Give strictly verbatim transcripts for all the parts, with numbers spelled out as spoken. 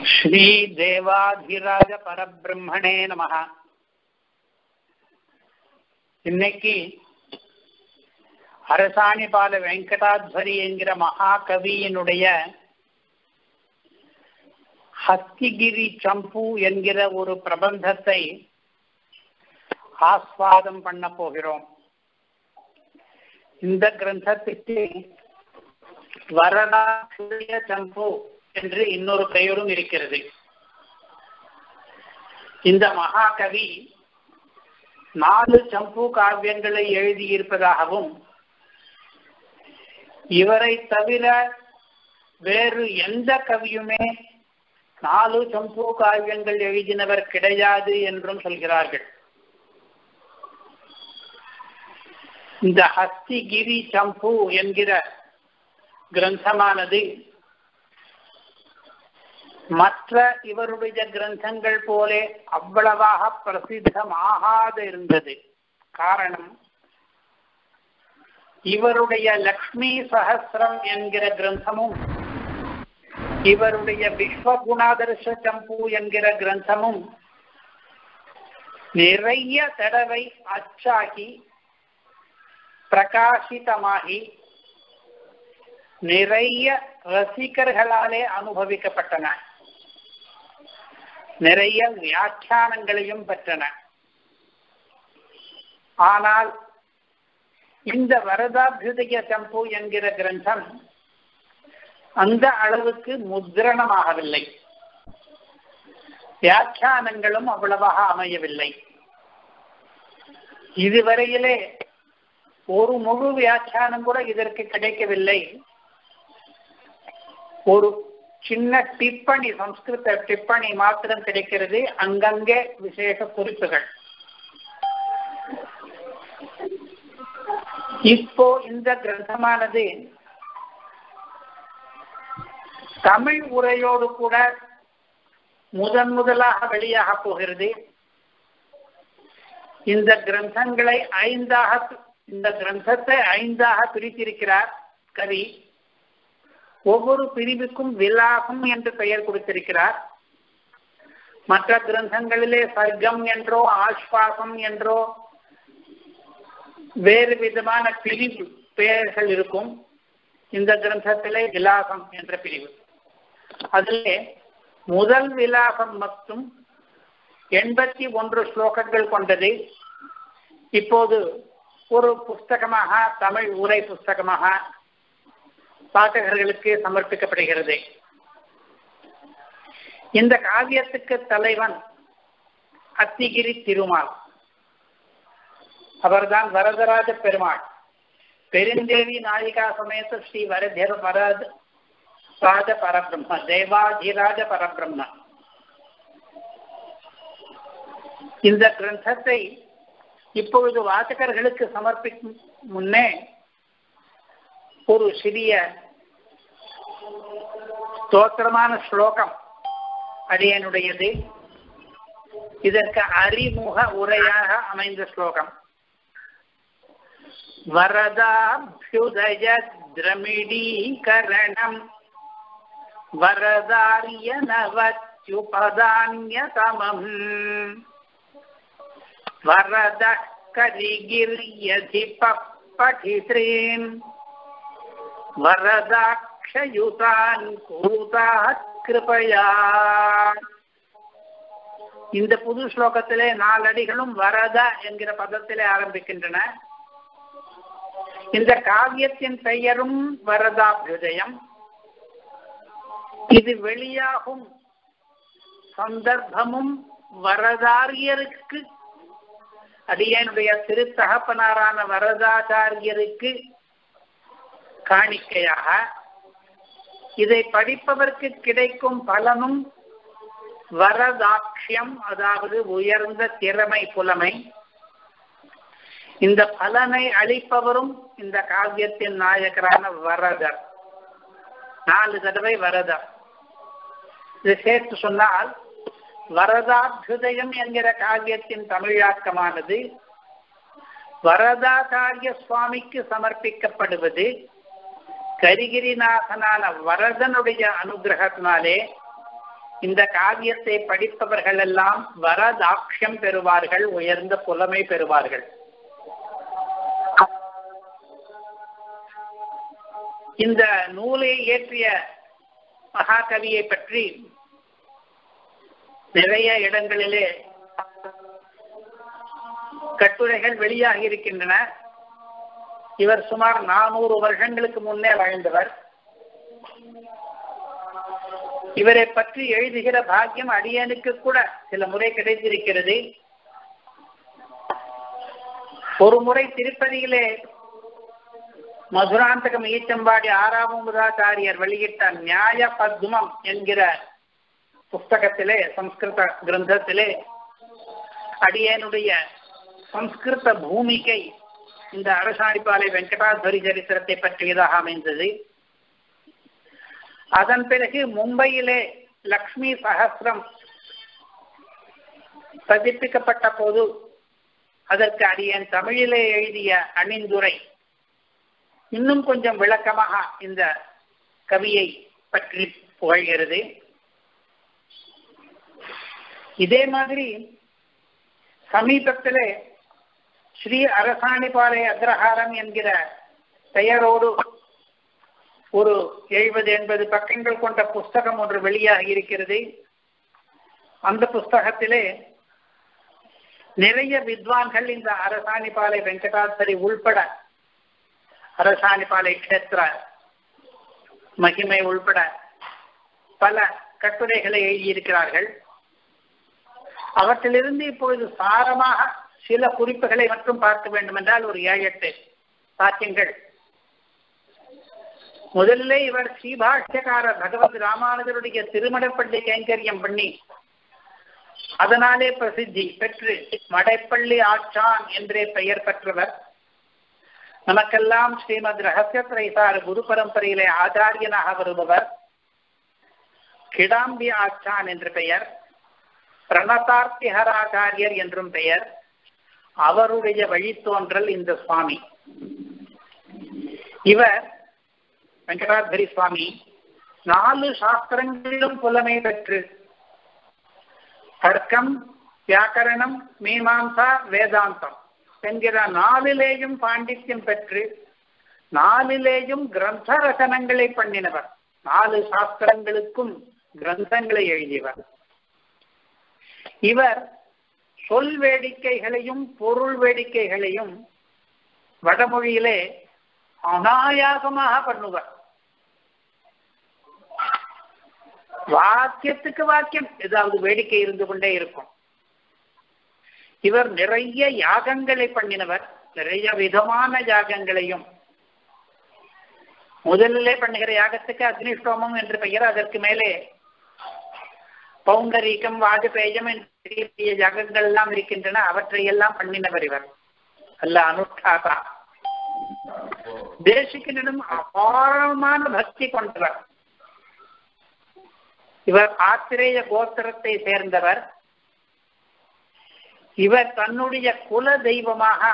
श्री देवाधिराज परब्रह्मणे नमः। இன்னைக்கு அரசாணிபால வெங்கடாத்வரி என்கிற மகாகவியினுடைய ஹஸ்திகிரி சம்பு என்கிற ஒரு பிரபந்தத்தை ஆஸ்வாதம் பண்ண போகிறோம். இந்த கிரந்தத்துக்கு வரதா சம்பு என்று இன்னொரு பெயரும் இருக்கிறது. இந்த மகாகவி நாலு சம்பு காவியங்களை எழுதியிருப்பதாகவும் இவரை தவிர வேறு எந்த கவியுமே நாலு சம்பு காவியங்கள் எழுதினவர் கிடையாது என்றும் சொல்கிறார்கள். இந்த ஹஸ்திகிரி சம்பு என்கிற கிரந்தமானது மற்ற இவருடைய கிரந்தங்கள் போலே அவ்வளவாக பிரசித்தமாகாது இருந்தது. காரணம், இவருடைய லக்ஷ்மி சஹஸ்ரம் என்கிற கிரந்தமும் இவருடைய விஸ்வகுணாதர்ஷ சம்பு என்கிற கிரந்தமும் நிறைய தடவை அச்சாகி பிரகாசிதமாகி நிறைய ரசிகர்களாலே அனுபவிக்கப்பட்டன, நிறைய வியாக்கியானங்களையும் பெற்றன. ஆனால் இந்த வரதாபியுதய சம்பு என்கிற கிரந்தம் அந்த அளவுக்கு முத்ரணமாகவில்லை, வியாக்கியானங்களும் அவ்வளவாக அமையவில்லை. இதுவரையிலே ஒரு முழு வியாக்கியானம் கூட இதற்கு கிடைக்கவில்லை. ஒரு சின்ன டிப்பணி, சம்ஸ்கிருத டிப்பணி மாத்திரம் கிடைக்கிறது, அங்கங்கே விசேஷ குறிப்புகள். இப்போ இந்த கிரந்தமானது தமிழ் உரையோடு கூட முதன் முதலாக வெளியாக போகிறது. இந்த கிரந்தங்களை ஐந்தாக இந்த கிரந்தத்தை ஐந்தாக பிரித்திருக்கிறார் கவி. ஒவ்வொரு பிரிவுக்கும் விலாசம் என்று பெயர் கொடுத்திருக்கிறார். மற்ற கிரந்தங்களிலே சர்க்கம் என்றோ ஆஸ்வாசம் என்றோ வேறு விதமான பிரிவு பெயர்கள் இருக்கும். இந்த கிரந்தத்திலே விலாசம் என்ற பிரிவு. அதிலே முதல் விலாசம் மட்டும் எண்பத்தி ஒன்று ஸ்லோகங்கள் கொண்டது. இப்போது ஒரு புஸ்தகமாக, தமிழ் உரை புஸ்தகமாக பாட்டகர்களுக்கு சமர்ப்பிக்கப்படுகிறது. இந்த காவியத்துக்கு தலைவன் அத்திகிரி திருமால். அவர்தான் வரதராஜ பெருமாள். பெருந்தேவி நாயிகா சமேத ஸ்ரீ வரதேவ வரத ராஜ பரபிரம்ம, தேவாதிராஜ பரபிரம்ம. இந்த கிரந்தத்தை இப்பொழுது வாசகர்களுக்கு சமர்ப்பிக்கும் முன்னே ஒரு சிறிய ஸ்தோத்திரமான ஸ்லோகம் அடியனுடையது. இதற்கு அறிமுக உரையாக அமைந்த ஸ்லோகம். வரதாபியுதய திரமிடீகரணம் வரதாரிய நவத்யுபதான்யதமம் வரத கரிகிர்யதிப படித்ரீன் வரதாக்ஷயுதான் கூதாத் கிருபயா. இந்த புது ஸ்லோகத்திலே நாலடிகளும் வரத என்கிற பதத்திலே ஆரம்பிக்கின்றன. இந்த காவியத்தின் பெயரும் வரதாபியுதயம். இது வெளியாகும் சந்தர்ப்பமும் வரதாரியருக்கு, அடியனுடைய திருத்தகப்பனாரான வரதாச்சாரியருக்கு காணிக்கையாக, இதை படிப்பவருக்கு கிடைக்கும் பலனும் வரதாட்சியம், அதாவது உயர்ந்த திறமை, புலமை. இந்த பலனை அளிப்பவரும் இந்த காவியத்தின் நாயகரான வரதர். நாலு தடவை வரதர். இது சேர்த்து சொன்னால் வரதாபியுதயம் என்கிற காவியத்தின் தமிழாக்கமானது வரதாச்சாரிய சுவாமிக்கு சமர்ப்பிக்கப்படுவது கரிகிரிநாதனான வரதனுடைய அனுகிரகத்தினாலே இந்த காவியத்தை படிப்பவர்கள் எல்லாம் வரதாட்சியம் பெறுவார்கள், உயர்ந்த புலமை பெறுவார்கள். இந்த நூலை இயற்றிய மகாகவியை பற்றி நிறைய இடங்களிலே கட்டுரைகள் வெளியாகி இருக்கின்றன. இவர் சுமார் நானூறு வருஷங்களுக்கு முன்னே வாழ்ந்தவர். இவரை பற்றி எழுதுகிற பாக்கியம் அடியனுக்கு கூட சில முறை கிடைத்திருக்கிறது. ஒரு முறை திருப்பதியிலே மதுராந்தகம் ஈச்சம்பாடி ஆறாவதாச்சாரியர் வெளியிட்ட நியாய பத்மம் என்கிற புஸ்தகத்திலே, சம்ஸ்கிருத கிரந்தத்திலே அடியனுடைய சம்ஸ்கிருத பூமிகை இந்த அரசாணிப்பாலை வெங்கடாத்வரி சரித்திரத்தை பற்றியதாக அமைந்தது. அதன் பிறகு மும்பையிலே லக்ஷ்மி சஹஸ்ரம் பதிப்பிக்கப்பட்ட போது அதற்கு அடியன் தமிழிலே எழுதிய அணிந்துரை இன்னும் கொஞ்சம் விளக்கமாக இந்த கவியை பற்றி புகழ்கிறது. இதே மாதிரி சமீபத்திலே ஸ்ரீ அரசாணிபாலை அக்ரஹாரம் என்கிற பெயரோடு ஒரு எழுபது எண்பது பக்கங்கள் கொண்ட புஸ்தகம் ஒன்று வெளியாகி இருக்கிறது. அந்த புஸ்தகத்திலே நிறைய வித்வான்கள் இந்த அரசாணிபாலை வெங்கடாத்வரி உள்பட அரசாணிபாலை கஷேத்திர மகிமை உள்பட பல கட்டுரைகளை எழுதியிருக்கிறார்கள். அவற்றிலிருந்து இப்பொழுது சாரமாக சில குறிப்புகளை மட்டும் பார்க்க வேண்டும் என்றால் ஒரு ஏழு எட்டு சாத்தியங்கள். முதலிலே இவர் ஸ்ரீபாஷ்யக்காரர் பகவத் ராமானுஜருடைய திருமடப்பள்ளி கைங்கரியம் பண்ணி அதனாலே பிரசித்தி பெற்று மடைப்பள்ளி ஆச்சான் என்றே பெயர் பெற்றவர். நமக்கெல்லாம் ஸ்ரீமத் ரகசிய திரைசார குரு பரம்பரையிலே ஆச்சாரியனாக வருபவர். கிடாம்பி ஆச்சான் என்று பெயர், பிரணதார்த்திஹராச்சாரியர் என்றும் பெயர். அவருடைய வழித்தோன்றல் இந்த சுவாமி. இவர் வெங்கடாத்வரி சுவாமி நாலு சாஸ்திரங்களிலும் புலமை பெற்று தர்க்கம், வியாக்கரணம், மீமாம்சா, வேதாந்தம் என்கிற நாலிலேயும் பாண்டித்யம் பெற்று நாலிலேயும் கிரந்த ரசனங்களை பண்ணினவர். நாலு சாஸ்திரங்களுக்கும் கிரந்தங்களை எழுதியவர். இவர் சொல் வேடிக்கைகளையும் பொருள் வேடிக்கைகளையும் வடமொழியிலே அனாயாசமாக பண்ணுவார். வாக்கியத்துக்கு வாக்கியம் ஏதாவது வேடிக்கை இருந்து கொண்டே இருக்கும். இவர் நிறைய யாகங்களை பண்ணினவர். நிறைய விதமான யாகங்களையும் முதலிலே பண்ணுகிற யாகத்துக்கு அக்னிஷ்டோமம் என்று பெயர். அதற்கு மேலே பௌண்டரீகம், வாஜபேயம் என்ற யாகங்கள் எல்லாம் இருக்கின்றன. அவற்றையெல்லாம் பண்ணினவர் இவர். அல்ல அனுஷ்டாதா. தேசிகனிடம் அபாரமான பக்தி கொண்டவர். இவர் ஆத்திரேய கோத்திரத்தை சேர்ந்தவர். இவர் தன்னுடைய குல தெய்வமாக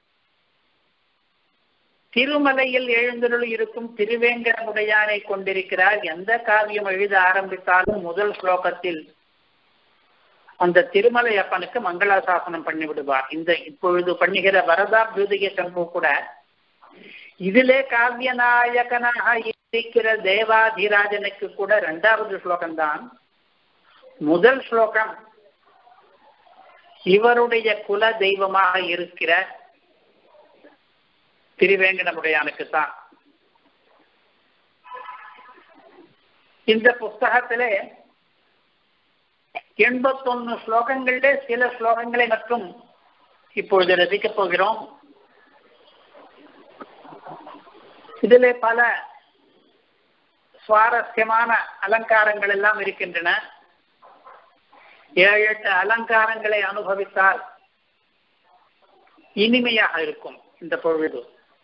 திருமலையில் எழுந்தருள் இருக்கும் திருவேங்கடமுடையானை கொண்டிருக்கிறார். எந்த காவியம் எழுத ஆரம்பித்தாலும் முதல் ஸ்லோகத்தில் அந்த திருமலை அப்பனுக்கு மங்களாசாசனம் பண்ணி விடுவார். இந்த இப்பொழுது பண்ணுகிற வரதாபியுதய சம்பு கூட இதிலே காவிய நாயகனாக இருக்கிற தேவாதிராஜனுக்கு கூட இரண்டாவது ஸ்லோகம்தான். முதல் ஸ்லோகம் இவருடைய குல தெய்வமாக இருக்கிற திருவேங்கடமுடையானுக்கு தான். இந்த புஸ்தகத்திலே எண்பத்தொன்னு ஸ்லோகங்களிலே சில ஸ்லோகங்களை மட்டும் இப்பொழுது ரசிக்கப் போகிறோம். இதிலே பல சுவாரஸ்யமான அலங்காரங்கள் எல்லாம் இருக்கின்றன. ஏழு எட்டு அலங்காரங்களை அனுபவித்தால் இனிமையாக இருக்கும் இந்த பொழுது.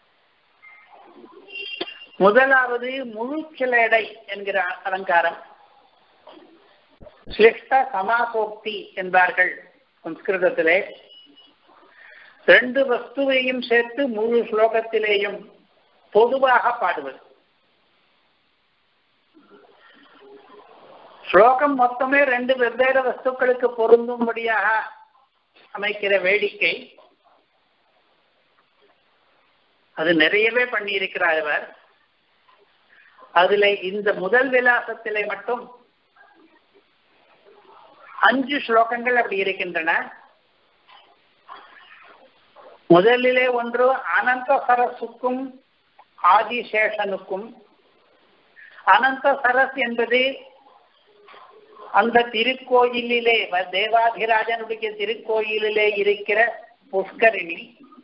முதலாவது முழு சிலேடை என்கிற அலங்காரம். சிலிஷ்ட சமாசோக்தி என்பார்கள் சம்ஸ்கிருதத்திலே. ரெண்டு வஸ்துவையும் சேர்த்து முழு ஸ்லோகத்திலேயும் பொதுவாக பாடுவது. ஸ்லோகம் மொத்தமே ரெண்டு வெவ்வேறு வஸ்துக்களுக்கு பொருந்தும்படியாக அமைக்கிற வேடிக்கை அது நிறையவே பண்ணியிருக்கிறார் இவர். அதுல இந்த முதல் விலாசத்திலே மட்டும் அஞ்சு ஸ்லோகங்கள் அப்படி இருக்கின்றன. முதலிலே ஒன்று அனந்த சரஸுக்கும் ஆதிசேஷனுக்கும். அனந்த சரஸ் என்பது அந்த திருக்கோயிலிலே தேவாதிராஜனுடைய திருக்கோயிலிலே இருக்கிற புஷ்கரிணி.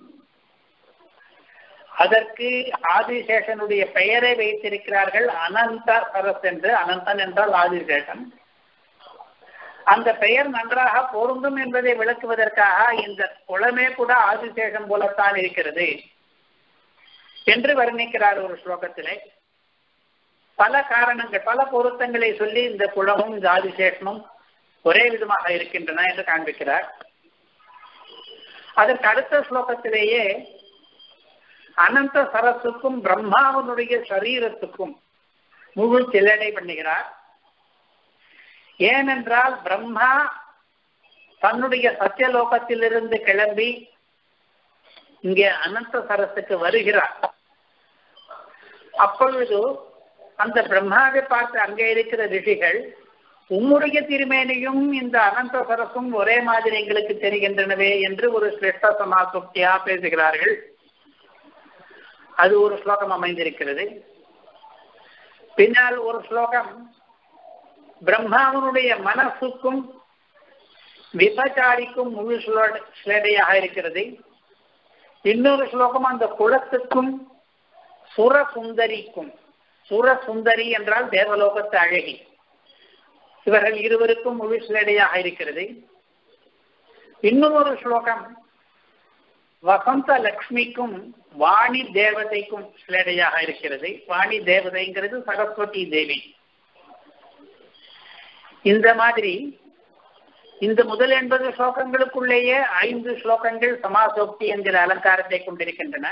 அதற்கு ஆதிசேஷனுடைய பெயரை வைத்திருக்கிறார்கள் அனந்த சரஸ் என்று. அனந்தன் என்றால் ஆதிசேஷன். அந்த பெயர் நன்றாக பொருந்தும் என்பதை விளக்குவதற்காக இந்த குளமே கூட ஆதிசேஷன் போலத்தான் இருக்கிறது என்று வர்ணிக்கிறார் ஒரு ஸ்லோகத்திலே. பல காரணங்கள் பல பொருத்தங்களை சொல்லி இந்த குளமும் இந்த ஆதிசேஷனும் ஒரே விதமாக இருக்கின்றன என்று காண்பிக்கிறார். அதற்கு அடுத்த ஸ்லோகத்திலேயே அனந்த சரஸுக்கும் பிரம்மாவனுடைய சரீரத்துக்கும் முழு சில்லடை பண்ணுகிறார். ஏனென்றால் பிரம்மா தன்னுடைய சத்தியலோகத்திலிருந்து கிளம்பி இங்கே அனந்த சரஸுக்கு வருகிறார். அப்பொழுது அந்த பிரம்மாவை பார்த்து அங்கே இருக்கிற ரிஷிகள், உம்முடைய திருமேனியும் இந்த அனந்த சரஸும் ஒரே மாதிரி எங்களுக்கு தெரிகின்றனவே என்று ஒரு சிரேஷ்ட சமாசுப்தியா பேசுகிறார்கள். அது ஒரு ஸ்லோகம் அமைந்திருக்கிறது. பின்னால் ஒரு ஸ்லோகம் பிரம்மாவனுடைய மனசுக்கும் விபச்சாரிக்கும் முழு ஸ்லேடையாக இருக்கிறது. இன்னொரு ஸ்லோகம் அந்த குலத்துக்கும் சுரசுந்தரிக்கும். சுரசுந்தரி என்றால் தேவலோகத்து அழகி. இவர்கள் இருவருக்கும் முழு ஸ்லேடையாக இருக்கிறது. இன்னொரு ஸ்லோகம் வசந்த லக்ஷ்மிக்கும் வாணி தேவதைக்கும் ஸ்லேடையாக இருக்கிறது. வாணி தேவதைங்கிறது சரஸ்வதி தேவி. இந்த மாதிரி இந்த முதல் எண்பது ஸ்லோகங்களுக்குள்ளேயே ஐந்து ஸ்லோகங்கள் சமாசோக்தி என்கிற அலங்காரத்தை கொண்டிருக்கின்றன.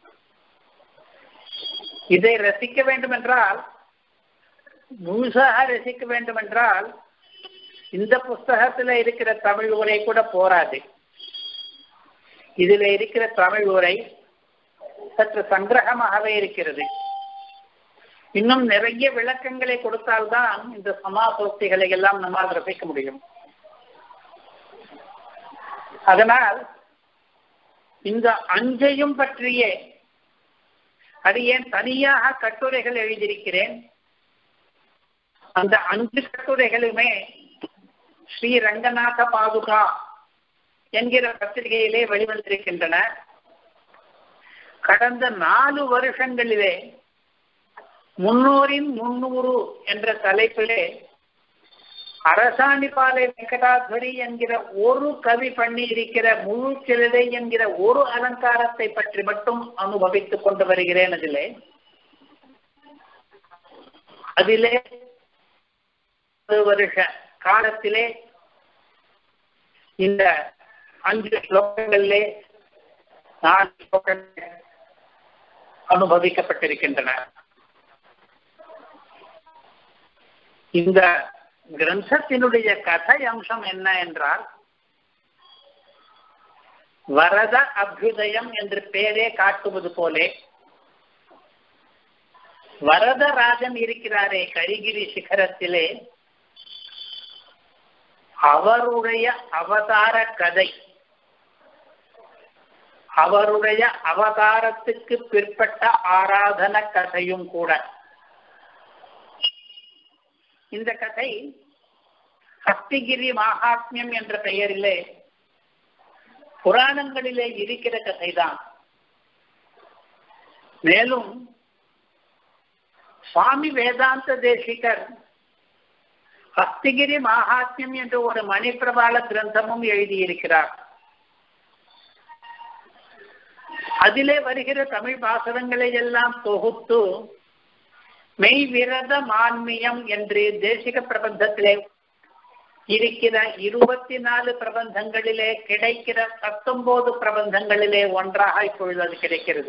இதை ரசிக்க வேண்டும் என்றால், முழுசாக ரசிக்க வேண்டும் என்றால், இந்த புஸ்தகத்தில் இருக்கிற தமிழ் உரை கூட போராது. இதில் இருக்கிற தமிழ் உரை சற்று சங்கிரகமாகவே இருக்கிறது. இன்னும் நிறைய விளக்கங்களை கொடுத்தால்தான் இந்த சமாசோக்திகளை எல்லாம் நம்மால் ரசிக்க முடியும். அதனால் இந்த அஞ்சையும் பற்றியே அது ஏன் தனியாக கட்டுரைகள் எழுதியிருக்கிறேன். அந்த அஞ்சு கட்டுரைகளுமே ஸ்ரீ ரங்கநாத பாதுகா என்கிற பத்திரிகையிலே வெளிவந்திருக்கின்றன. கடந்த நாலு வருஷங்களிலே முன்னூறின் முன்னூறு என்ற தலைப்பிலே அரசாணிபாலை வெங்கடாத்வரி என்கிற ஒரு கவி பண்ணி இருக்கிற முழு சிலதை என்கிற ஒரு அலங்காரத்தை பற்றி மட்டும் அனுபவித்துக் கொண்டு வருகிறேன். அதிலே அதிலே ஒரு வருஷ காலத்திலே இந்த அஞ்சு ஸ்லோகங்களிலே நாலு ஸ்லோகங்கள் அனுபவிக்கப்பட்டிருக்கின்றன. இந்த கிரந்தத்தினுடைய கதை அம்சம் என்ன என்றால், வரத அபியுதயம் என்று பெயரே காட்டுவது போலே வரதராஜன் இருக்கிறாரே கரிகிரி சிகரத்திலே, அவருடைய அவதார கதை, அவருடைய அவதாரத்துக்கு பிற்பட்ட ஆராதன கதையும் கூட. இந்த கதை ஹஸ்திகிரி மகாத்மியம் என்ற பெயரிலே புராணங்களிலே இருக்கிற கதைதான். மேலும் சுவாமி வேதாந்த தேசிகர் ஹஸ்திகிரி மகாத்மியம் என்ற ஒரு மணிப்பிரபால கிரந்தமும் எழுதியிருக்கிறார். அதிலே வருகிற தமிழ் பாசுரங்களை எல்லாம் தொகுத்து மெய் விரத மான்மியம் என்று தேசிக பிரபந்தத்திலே இருக்கிற இருபத்தி நாலு பிரபந்தங்களிலே கிடைக்கிற பத்தொன்பது பிரபந்தங்களிலே ஒன்றாக இப்பொழுது அது கிடைக்கிறது.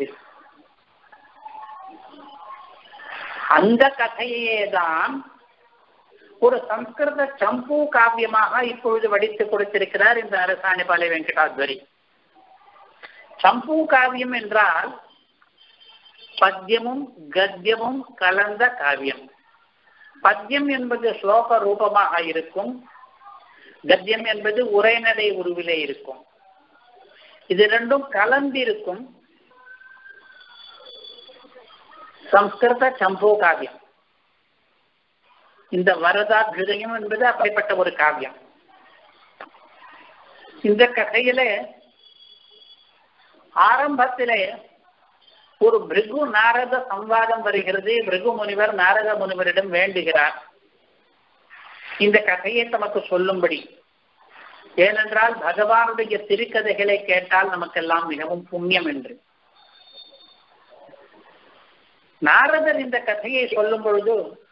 அந்த கதையே தான் ஒரு சம்ஸ்கிருத சம்பு காவியமாக இப்பொழுது வடித்து கொடுத்திருக்கிறார் இந்த அரசாணிபாலை வெங்கடாத்வரி. சம்பு காவியம் என்றால் பத்யமும் கத்தியமும் கலந்த காவியம். பத்யம் என்பது ஸ்லோக ரூபமாக இருக்கும், கத்தியம் என்பது உரைநடை உருவிலே இருக்கும். இது ரெண்டும் கலந்திருக்கும் சம்ஸ்கிருத சம்பு காவியம். இந்த வரதாபியுதயம் என்பது அப்படிப்பட்ட ஒரு காவியம். இந்த கதையிலே ஆரம்பத்திலே ஒரு பிருகு நாரத சம்வாதம் வருகிறது. பிருகு முனிவர் நாரத முனிவரிடம் வேண்டுகிறார் இந்த கதையை தமக்கு சொல்லும்படி. ஏனென்றால் பகவானுடைய திருக்கதைகளை கேட்டால் நமக்கெல்லாம் மிகவும் புண்ணியம் என்று. நாரதர் இந்த கதையை சொல்லும் பொழுது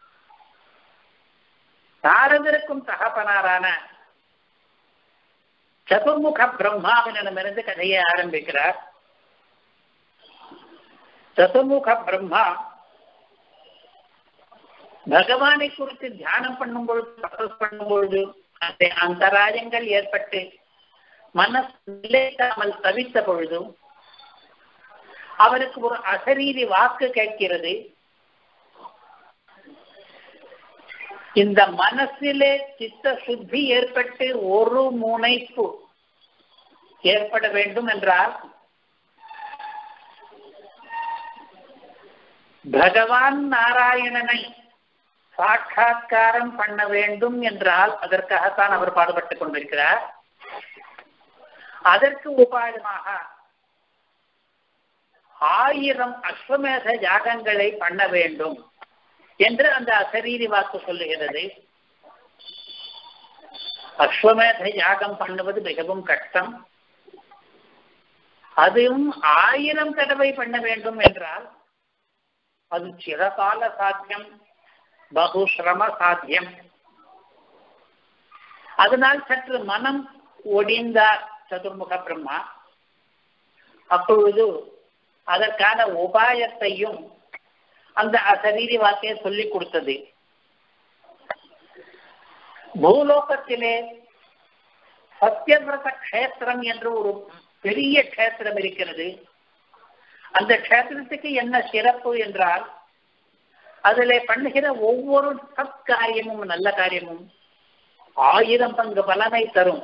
நாரதருக்கும் தகப்பனாரான சதுர்முக பிரம்மாவினிடமிருந்து கதையை ஆரம்பிக்கிறார். சதுர்முக பிரம்மா பகவானை குறித்து தியானம் பண்ணும் பொழுது, தபஸ் பண்ணும் பொழுது அந்த அந்தராயங்கள் ஏற்பட்டு மனசு நிலைக்காமல் தவித்த பொழுது அவருக்கு ஒரு அசரீரி வாக்கு கேட்கிறது. இந்த மனசிலே சித்த சுத்தி ஏற்பட்டு ஒரு முனைப்பு ஏற்பட வேண்டும் என்றால் பகவான் நாராயணனை சாட்சாத்காரம் பண்ண வேண்டும் என்றால் அதற்காகத்தான் அவர் பாடுபட்டுக் கொண்டிருக்கிறார். அதற்கு உபாயமாக ஆயிரம் அஸ்வமேத யாகங்களை பண்ண வேண்டும் என்று அந்த அசரீரி வாக்கு சொல்லுகிறது. அஸ்வமேத யாகம் பண்ணுவது மிகவும் கஷ்டம். அதுவும் ஆயிரம் தடவை பண்ண வேண்டும் என்றால் அது சிறகால சாத்தியம், பகுஸ்ரம சாத்தியம். அதனால் சற்று மனம் ஒடிந்தார் சதுர்முக பிரம்மா. அப்பொழுது அதற்கான உபாயத்தையும் அந்த அசரீரி வாக்கை சொல்லிக் கொடுத்தது. பூலோகத்திலே சத்யவிரத கஷேத்திரம் என்று ஒரு பெரிய கஷேத்திரம் இருக்கிறது. அந்த கஷேத்திரத்துக்கு என்ன சிறப்பு என்றால் அதிலே பண்ணுகிற ஒவ்வொரு சத்காரியமும் நல்ல காரியமும் ஆயிரம் பங்கு பலனை தரும்.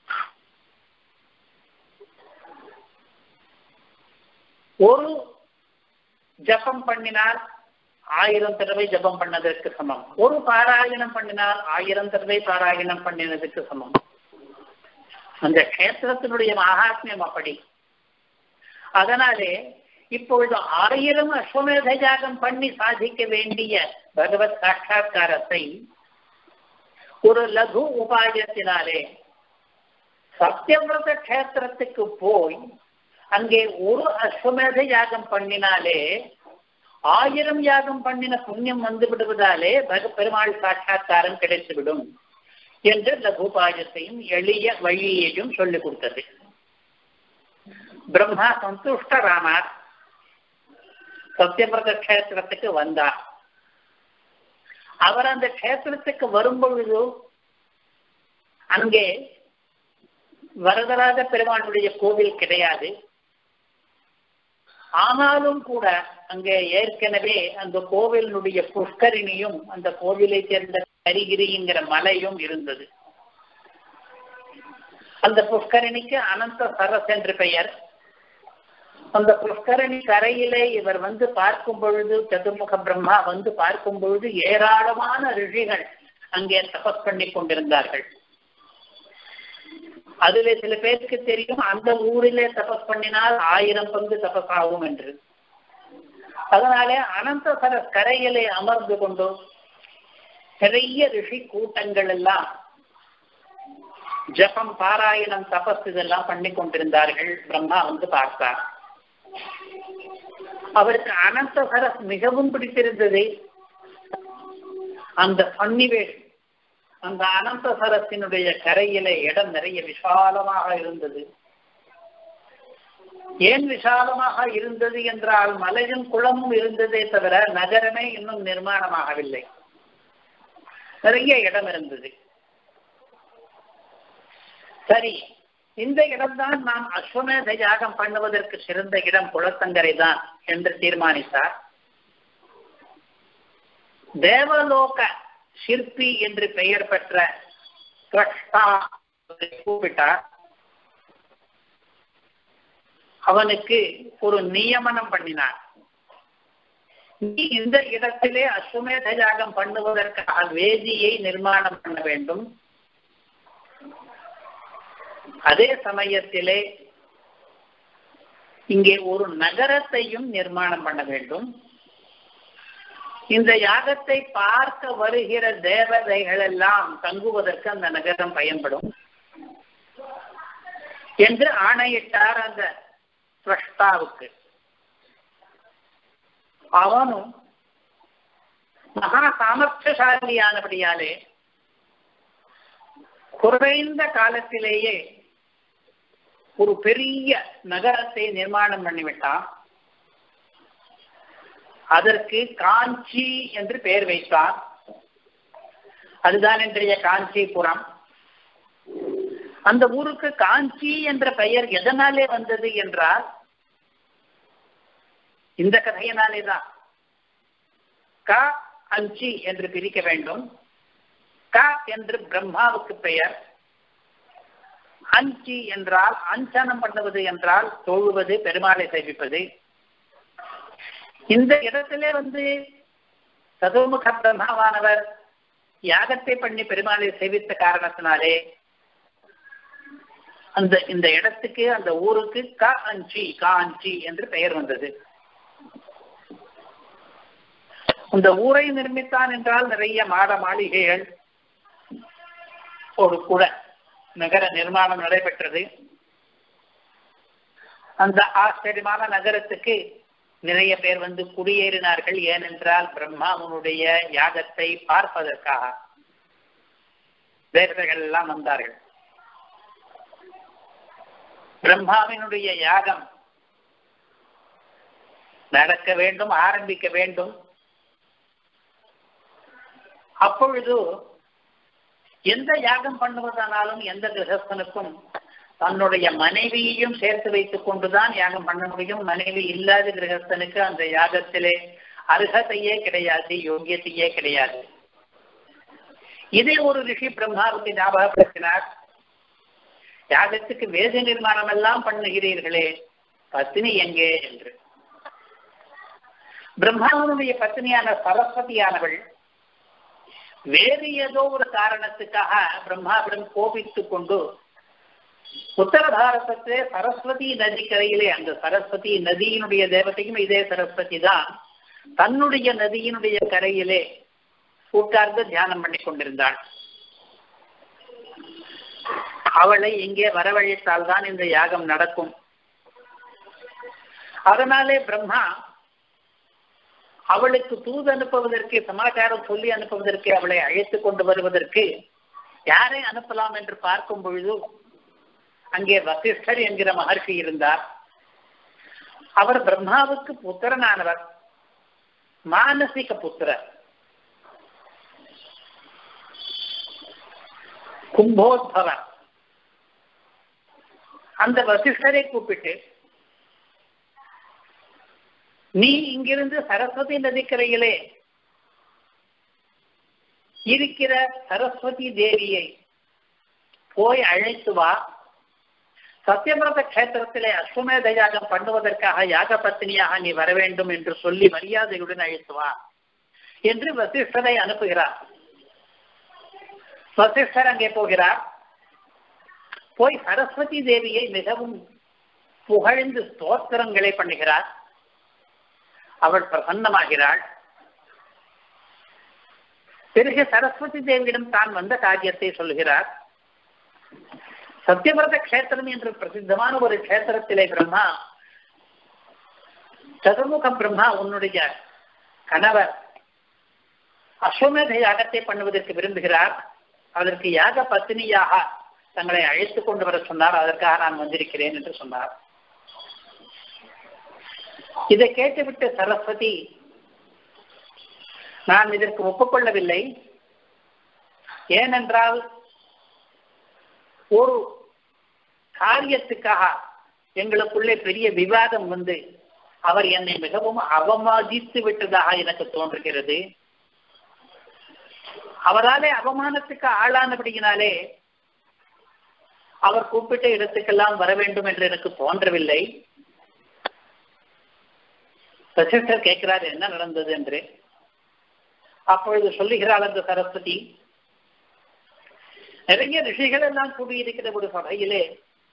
ஒரு ஜபம் பண்ணினால் ஆயிரம் தடவை ஜபம் பண்ணதற்கு சமம். ஒரு பாராயணம் பண்ணினால் ஆயிரம் தடவை பாராயணம் பண்ணினதுக்கு சமம். அந்த கஷேத்திரத்தினுடைய மகாத்மியம் அப்படி. அதனாலே இப்பொழுது ஆயிரம் அஸ்வமேத யாகம் பண்ணி சாதிக்க வேண்டிய பகவத் சாட்சா்காரத்தை ஒரு லகு உபாயத்தினாலே சத்யவிரத கஷேத்திரத்துக்கு போய் அங்கே ஒரு அஸ்வமேத யாகம் பண்ணினாலே ஆயிரம் யாகம் பண்ணின புண்ணியம் வந்து விடுவதாலே பக பெருமாள் சாட்சா்காரம் கிடைத்துவிடும் என்று லகுபாயத்தையும் எளிய வழியையும் சொல்லிக் கொடுத்தது. பிரம்மா சந்துஷ்டரானார். சத்யவிரத கஷேத்திரத்துக்கு வந்தார். அவர் அந்த கஷேத்திரத்துக்கு வரும் பொழுது அங்கே வரதராஜ பெருமானுடைய கோவில் கிடையாது. ஆனாலும் கூட அங்கே ஏற்கனவே அந்த கோவிலினுடைய புஷ்கரிணியும் அந்த கோவிலை சேர்ந்த கரிகிரிங்கிற மலையும் இருந்தது. அந்த புஷ்கரணிக்கு அனந்த சரஸ் என்று பெயர். அந்த புஷ்கரணி கரையிலே இவர் வந்து பார்க்கும் பொழுது, சதுர்முக பிரம்மா வந்து பார்க்கும் பொழுது ஏராளமான ரிஷிகள் அங்கே தபஸ் பண்ணி கொண்டிருந்தார்கள். அதுல சில பேருக்கு தெரியும் அந்த ஊரிலே தபஸ் பண்ணினால் ஆயிரம் பங்கு தபஸ் ஆகும் என்று. அதனாலே அனந்த சரஸ் கரையிலே அமர்ந்து கொண்டு பெரிய ரிஷி கூட்டங்கள் எல்லாம் ஜபம், பாராயணம், தபஸ் இதெல்லாம் பண்ணி கொண்டிருந்தார்கள். பிரம்மா வந்து பார்த்தார். அவருக்கு அனந்த சரஸ் மிகவும் பிடித்திருந்தது. அந்த சன்னிவேஷம், அந்த அனந்த சரசினுடைய கரையில இடம் நிறைய விசாலமாக இருந்தது. ஏன் விசாலமாக இருந்தது என்றால் மலையும் குளமும் இருந்ததே தவிர நகரமே இன்னும் நிர்மாணமாகவில்லை. நிறைய இடம் இருந்தது. சரி, இந்த இடம்தான் நாம் அஸ்வமேத யாகம் பண்ணுவதற்கு சிறந்த இடம் குளத்தங்கரை தான் என்று தீர்மானித்தார். தேவலோக சிற்பி என்று பெயர் பெற்ற கிருஷ்ணா கூப்பிட்டார். அவனுக்கு ஒரு நியமனம் பண்ணினார். நீ இந்த இடத்திலே அஸ்வமேத யாகம் பண்ணுவதற்காக வேதியை நிர்மாணம் பண்ண வேண்டும். அதே சமயத்திலே இங்கே ஒரு நகரத்தையும் நிர்மாணம் பண்ண வேண்டும். இந்த யாகத்தை பார்க்க வருகிற தேவதைகள் எல்லாம் தங்குவதற்கு அந்த நகரம் பயன்படும் என்று ஆணையிட்டார் அந்த பிரஷ்டாவுக்கு. அவனும் மகா சாமர்த்தியசாலியானபடியாலே குறைந்த காலத்திலேயே ஒரு பெரிய நகரத்தை நிர்மாணம் பண்ணிவிட்டான். அதற்கு காஞ்சி என்று பெயர் வைத்தார். அதுதான் இன்றைய காஞ்சிபுரம். அந்த ஊருக்கு காஞ்சி என்ற பெயர் எதனாலே வந்தது என்றால் இந்த கதையினாலே தான். க அஞ்சி என்று பிரிக்க வேண்டும். க என்று பிரம்மாவுக்கு பெயர். அஞ்சி என்றால் அஞ்சனம் பண்ணுவது என்றால் தொழுவது, பெருமாளை சேவிப்பது. இந்த இடத்திலே வந்து சதுர்முக பிரம்மாவானவர் யாகத்தை பண்ணி பெருமாளை சேவித்த காரணத்தினாலே அந்த இந்த இடத்துக்கு அந்த ஊருக்கு காஞ்சி காஞ்சி என்று பெயர் வந்தது. அந்த ஊரை நிர்மித்தான் என்றால் நிறைய மாட மாளிகைகள், ஒரு குள நகர நிர்மாணம் நடைபெற்றது. அந்த ஆச்சரியமான நகரத்துக்கு நிறைய பேர் வந்து குடியேறினார்கள். ஏனென்றால் பிரம்மாவனுடைய யாகத்தை பார்ப்பதற்காக தேவதைகள் எல்லாம் வந்தார்கள். பிரம்மாவினுடைய யாகம் நடக்க வேண்டும், ஆரம்பிக்க வேண்டும். அப்பொழுது எந்த யாகம் பண்ணுவதானாலும் எந்த கிரகஸ்தனுக்கும் தன்னுடைய மனைவியையும் சேர்த்து வைத்துக் கொண்டுதான் யாகம் பண்ண முடியும். மனைவி இல்லாத கிரகஸ்தனுக்கு அந்த யாகத்திலே அர்ஹதையே கிடையாது, யோகியத்தையே கிடையாது. இதே ஒரு ரிஷி பிரம்மாவுக்கு ஞாபகப்படுத்தினார். யாகத்துக்கு வேத நிர்மாணம் எல்லாம் பண்ணுகிறீர்களே, பத்னி எங்கே என்று. பிரம்மாவனுடைய பத்னியான சரஸ்வதியானவள் வேறு ஏதோ ஒரு காரணத்துக்காக பிரம்மாவிடம் கோபித்துக் கொண்டு உத்தர பாரதத்திலே சரஸ்வதி நதிக்கரையிலே, அந்த சரஸ்வதி நதியினுடைய தேவதையும் இதே சரஸ்வதி தான், தன்னுடைய நதியினுடைய கரையிலே உட்கார்ந்து தியானம் பண்ணி கொண்டிருந்தாள். அவளை இங்கே வரவழைத்தால் தான் இந்த யாகம் நடக்கும். அதனாலே பிரம்மா அவளுக்கு தூது அனுப்புவதற்கு, சமாச்சாரம் சொல்லி அனுப்புவதற்கு, அவளை அழைத்துக் கொண்டு வருவதற்கு யாரை அனுப்பலாம் என்று பார்க்கும் பொழுது அங்கே வசிஷ்டர் என்கிற மகர்ஷி இருந்தார். அவர் பிரம்மாவுக்கு புத்திரனானவர், மானசிக புத்திரர். கும்போத்பவர். அந்த வசிஷ்டரை கூப்பிட்டு, நீ இங்கிருந்து சரஸ்வதி நதிக்கரையிலே இருக்கிற சரஸ்வதி தேவியை போய் அழைத்து வா. சத்தியபிரத கஷேத்திரத்திலே அஸ்வமேத யாகம் பண்ணுவதற்காக யாக பத்தினியாக நீ வர வேண்டும் என்று சொல்லி மரியாதையுடன் அழைத்து வா என்று வசிஷ்டரை அனுப்புகிறார். வசிஷ்டர் அங்கே போகிறார். போய் சரஸ்வதி தேவியை மிகவும் புகழ்ந்து ஸ்தோத்திரங்களை பண்ணுகிறார். அவள் பிரசன்னமாகிறாள். பிறகு சரஸ்வதி தேவியிடம் தான் வந்த காரியத்தை சொல்கிறார். சத்தியபிரத கஷேத்திரம் என்று பிரசித்தமான ஒரு கஷேத்திரத்திலே பிரம்மா, சதுர்முகம் பிரம்மா உன்னுடைய கணவர் அஸ்வமேத யாகத்தை பண்ணுவதற்கு விரும்புகிறார். அதற்கு யாக பத்தினியாக தங்களை அழைத்துக் கொண்டு வர சொன்னார். அதற்காக நான் வந்திருக்கிறேன் என்று சொன்னார். இதை கேட்டுவிட்டு சரஸ்வதி, நான் இதற்கு ஒப்புக்கொள்ளவில்லை. ஏனென்றால் ஒரு காரியத்துக்காக எங்களுக்குள்ளே பெரிய விவாதம் வந்து அவர் என்னை மிகவும் அவமதித்து விட்டதாக எனக்கு தோன்றுகிறது. அவராலே அவமானத்துக்கு ஆளானபடியினாலே அவர் கூப்பிட்ட இடத்துக்கெல்லாம் வர வேண்டும் என்று எனக்கு தோன்றவில்லை. வசிஷ்டர் கேட்கிறார் என்ன நடந்தது என்று. அப்பொழுது சொல்லுகிறாள் அந்த சரஸ்வதி, நிறைய ரிஷிகள் எல்லாம் கூடியிருக்கிற ஒரு சபையிலே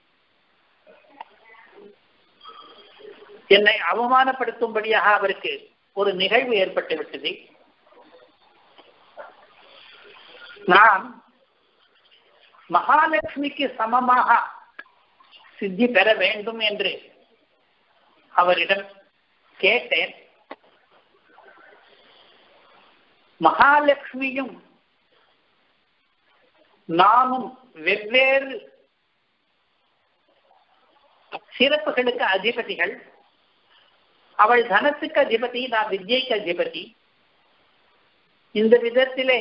என்னை அவமானப்படுத்தும்படியாக அவருக்கு ஒரு நிகழ்வு ஏற்பட்டு விட்டது. நான் மகாலட்சுமிக்கு சமமாக சித்தி பெற வேண்டும் என்று அவரிடம் கேட்டேன். மகாலட்சுமியும் நானும் வெவ்வேறு சிறப்புகளுக்கு அதிபதிகள். அவள் தனத்துக்கு அதிபதி, நான் வித்யைக்கு அதிபதி. இந்த விதத்திலே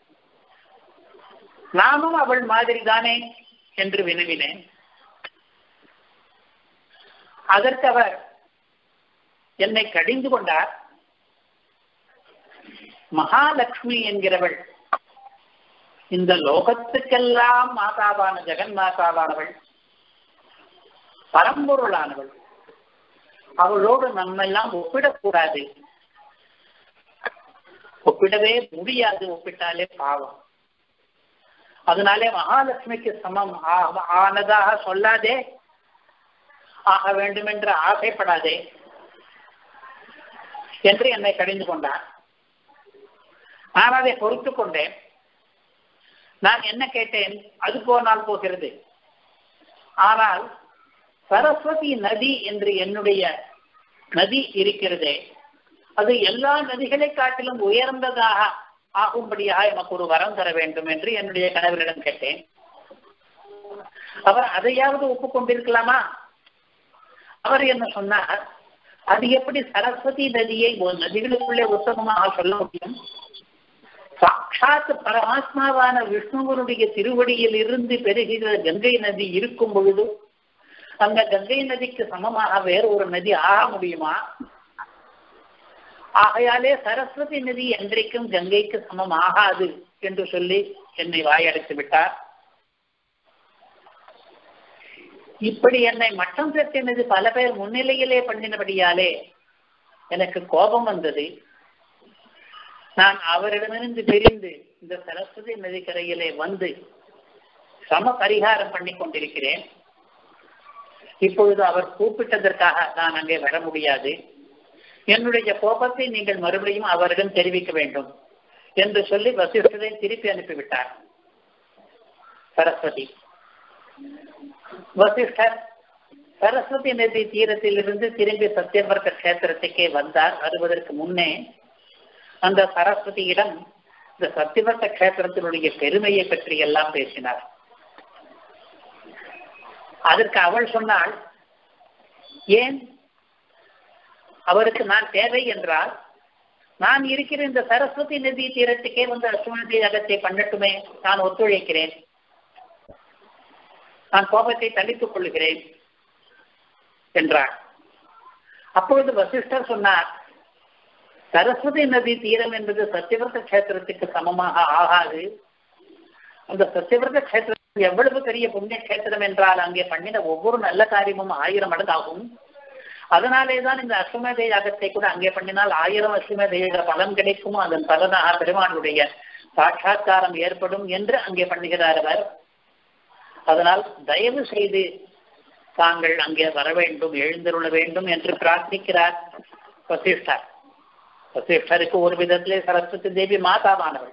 நானும் அவள் மாதிரி தானே என்று வினவினேன். அதற்கு அவர் என்னை கடிந்து கொண்டார். மகாலட்சுமி என்கிறவள் இந்த லோகத்துக்கெல்லாம் மாதாவான ஜெகன் மாதாவானவள், பரம்பொருளானவள். அவளோடு நம்மெல்லாம் ஒப்பிடக்கூடாது, ஒப்பிடவே முடியாது. ஒப்பிட்டாலே பாவம். அதனாலே மகாலட்சுமிக்கு சமம் ஆனதாக சொல்லாதே, ஆக வேண்டும் என்று ஆசைப்படாதே என்று என்னை கடிந்து கொண்டார். நான் அதை பொறுத்து கொண்டேன். நான் என்ன கேட்டேன், அது போனால் போகிறது. ஆனால் சரஸ்வதி நதி என்று என்னுடைய நதி இருக்கிறதே, அது எல்லா நதிகளை காட்டிலும் உயர்ந்ததாக ஆகும்படியாக எனக்கு ஒரு வரம் தர வேண்டும் என்று என்னுடைய கணவரிடம் கேட்டேன். அவர் அதையாவது ஒப்புக்கொண்டிருக்கலாமா? அவர் என்ன சொன்னார், அது எப்படி சரஸ்வதி நதியை நதிகளுக்குள்ளே உத்தமமாக சொல்ல முடியும்? சாட்சாத் பரமாத்மாவான விஷ்ணுவனுடைய திருவடியில் இருந்து பெருகிற கங்கை நதி இருக்கும் பொழுது அந்த கங்கை நதிக்கு சமமாக வேறு ஒரு நதி ஆக முடியுமா? ஆகையாலே சரஸ்வதி நதி என்றைக்கும் கங்கைக்கு சமம் ஆகாது என்று சொல்லி என்னை வாயடைத்து விட்டார். இப்படி என்னை மட்டம் தட்டினது பல பேர் முன்னிலையிலே பண்ணினபடியாலே எனக்கு கோபம் வந்தது. நான் அவரிடமிருந்து பிரிந்து இந்த சரஸ்வதி நதிக்கரையிலே வந்து சம பரிகாரம் பண்ணி கொண்டிருக்கிறேன். இப்பொழுது அவர் கூப்பிட்டதற்காக நான் அங்கே வர முடியாது. என்னுடைய கோபத்தை நீங்கள் மறுபடியும் அவரிடம் தெரிவிக்க வேண்டும் என்று சொல்லி வசிஷ்டரை திருப்பி அனுப்பிவிட்டார் சரஸ்வதி. வசிஷ்டர் சரஸ்வதி நதி தீரத்தில் இருந்து திரும்பி சத்தியவர்க்க கஷேத்திரத்துக்கே வந்தார். வருவதற்கு முன்னே அந்த சரஸ்வதியிடம் இந்த சத்தியவர்க்க கஷேத்திரத்தினுடைய பெருமையை பற்றி எல்லாம் பேசினார். அதற்கு அவள் சொன்னாள், ஏன் அவருக்கு நான் தேவை என்றால் நான் இருக்கிற இந்த சரஸ்வதி நதி தீரத்துக்கே வந்து அசுவனதி யாகத்தை பண்ணட்டுமே, நான் ஒத்துழைக்கிறேன், நான் கோபத்தை தணித்துக் கொள்கிறேன் என்றார். அப்பொழுது வசிஷ்டர் சொன்னார், சரஸ்வதி நதி தீரம் என்பது சத்தியவிரத கஷேத்திரத்துக்கு சமமாக ஆகாது. அந்த சத்தியவிரத கஷேத்திரம் எவ்வளவு பெரிய புண்ணிய கஷேத்திரம் என்றால் அங்கே பண்ணின ஒவ்வொரு நல்ல காரியமும் ஆயிரம் மடங்கு ஆகும். அதனாலேதான் இந்த அஸ்வமேத யாகத்தை கூட அங்கே பண்ணினால் ஆயிரம் அஸ்வமேத யாக பலன் கிடைக்குமோ, அதன் பலனாக பெருமானுடைய சாட்சா்காரம் ஏற்படும் என்று அங்கே பண்ணுகிறார் அவர். அதனால் தயவு செய்து தாங்கள் அங்கே வர வேண்டும், எழுந்தருள வேண்டும் என்று பிரார்த்திக்கிறார் வசிஷ்டர். வசிஷ்டருக்கு ஒரு விதத்திலே சரஸ்வதி தேவி மாதாவானவள்.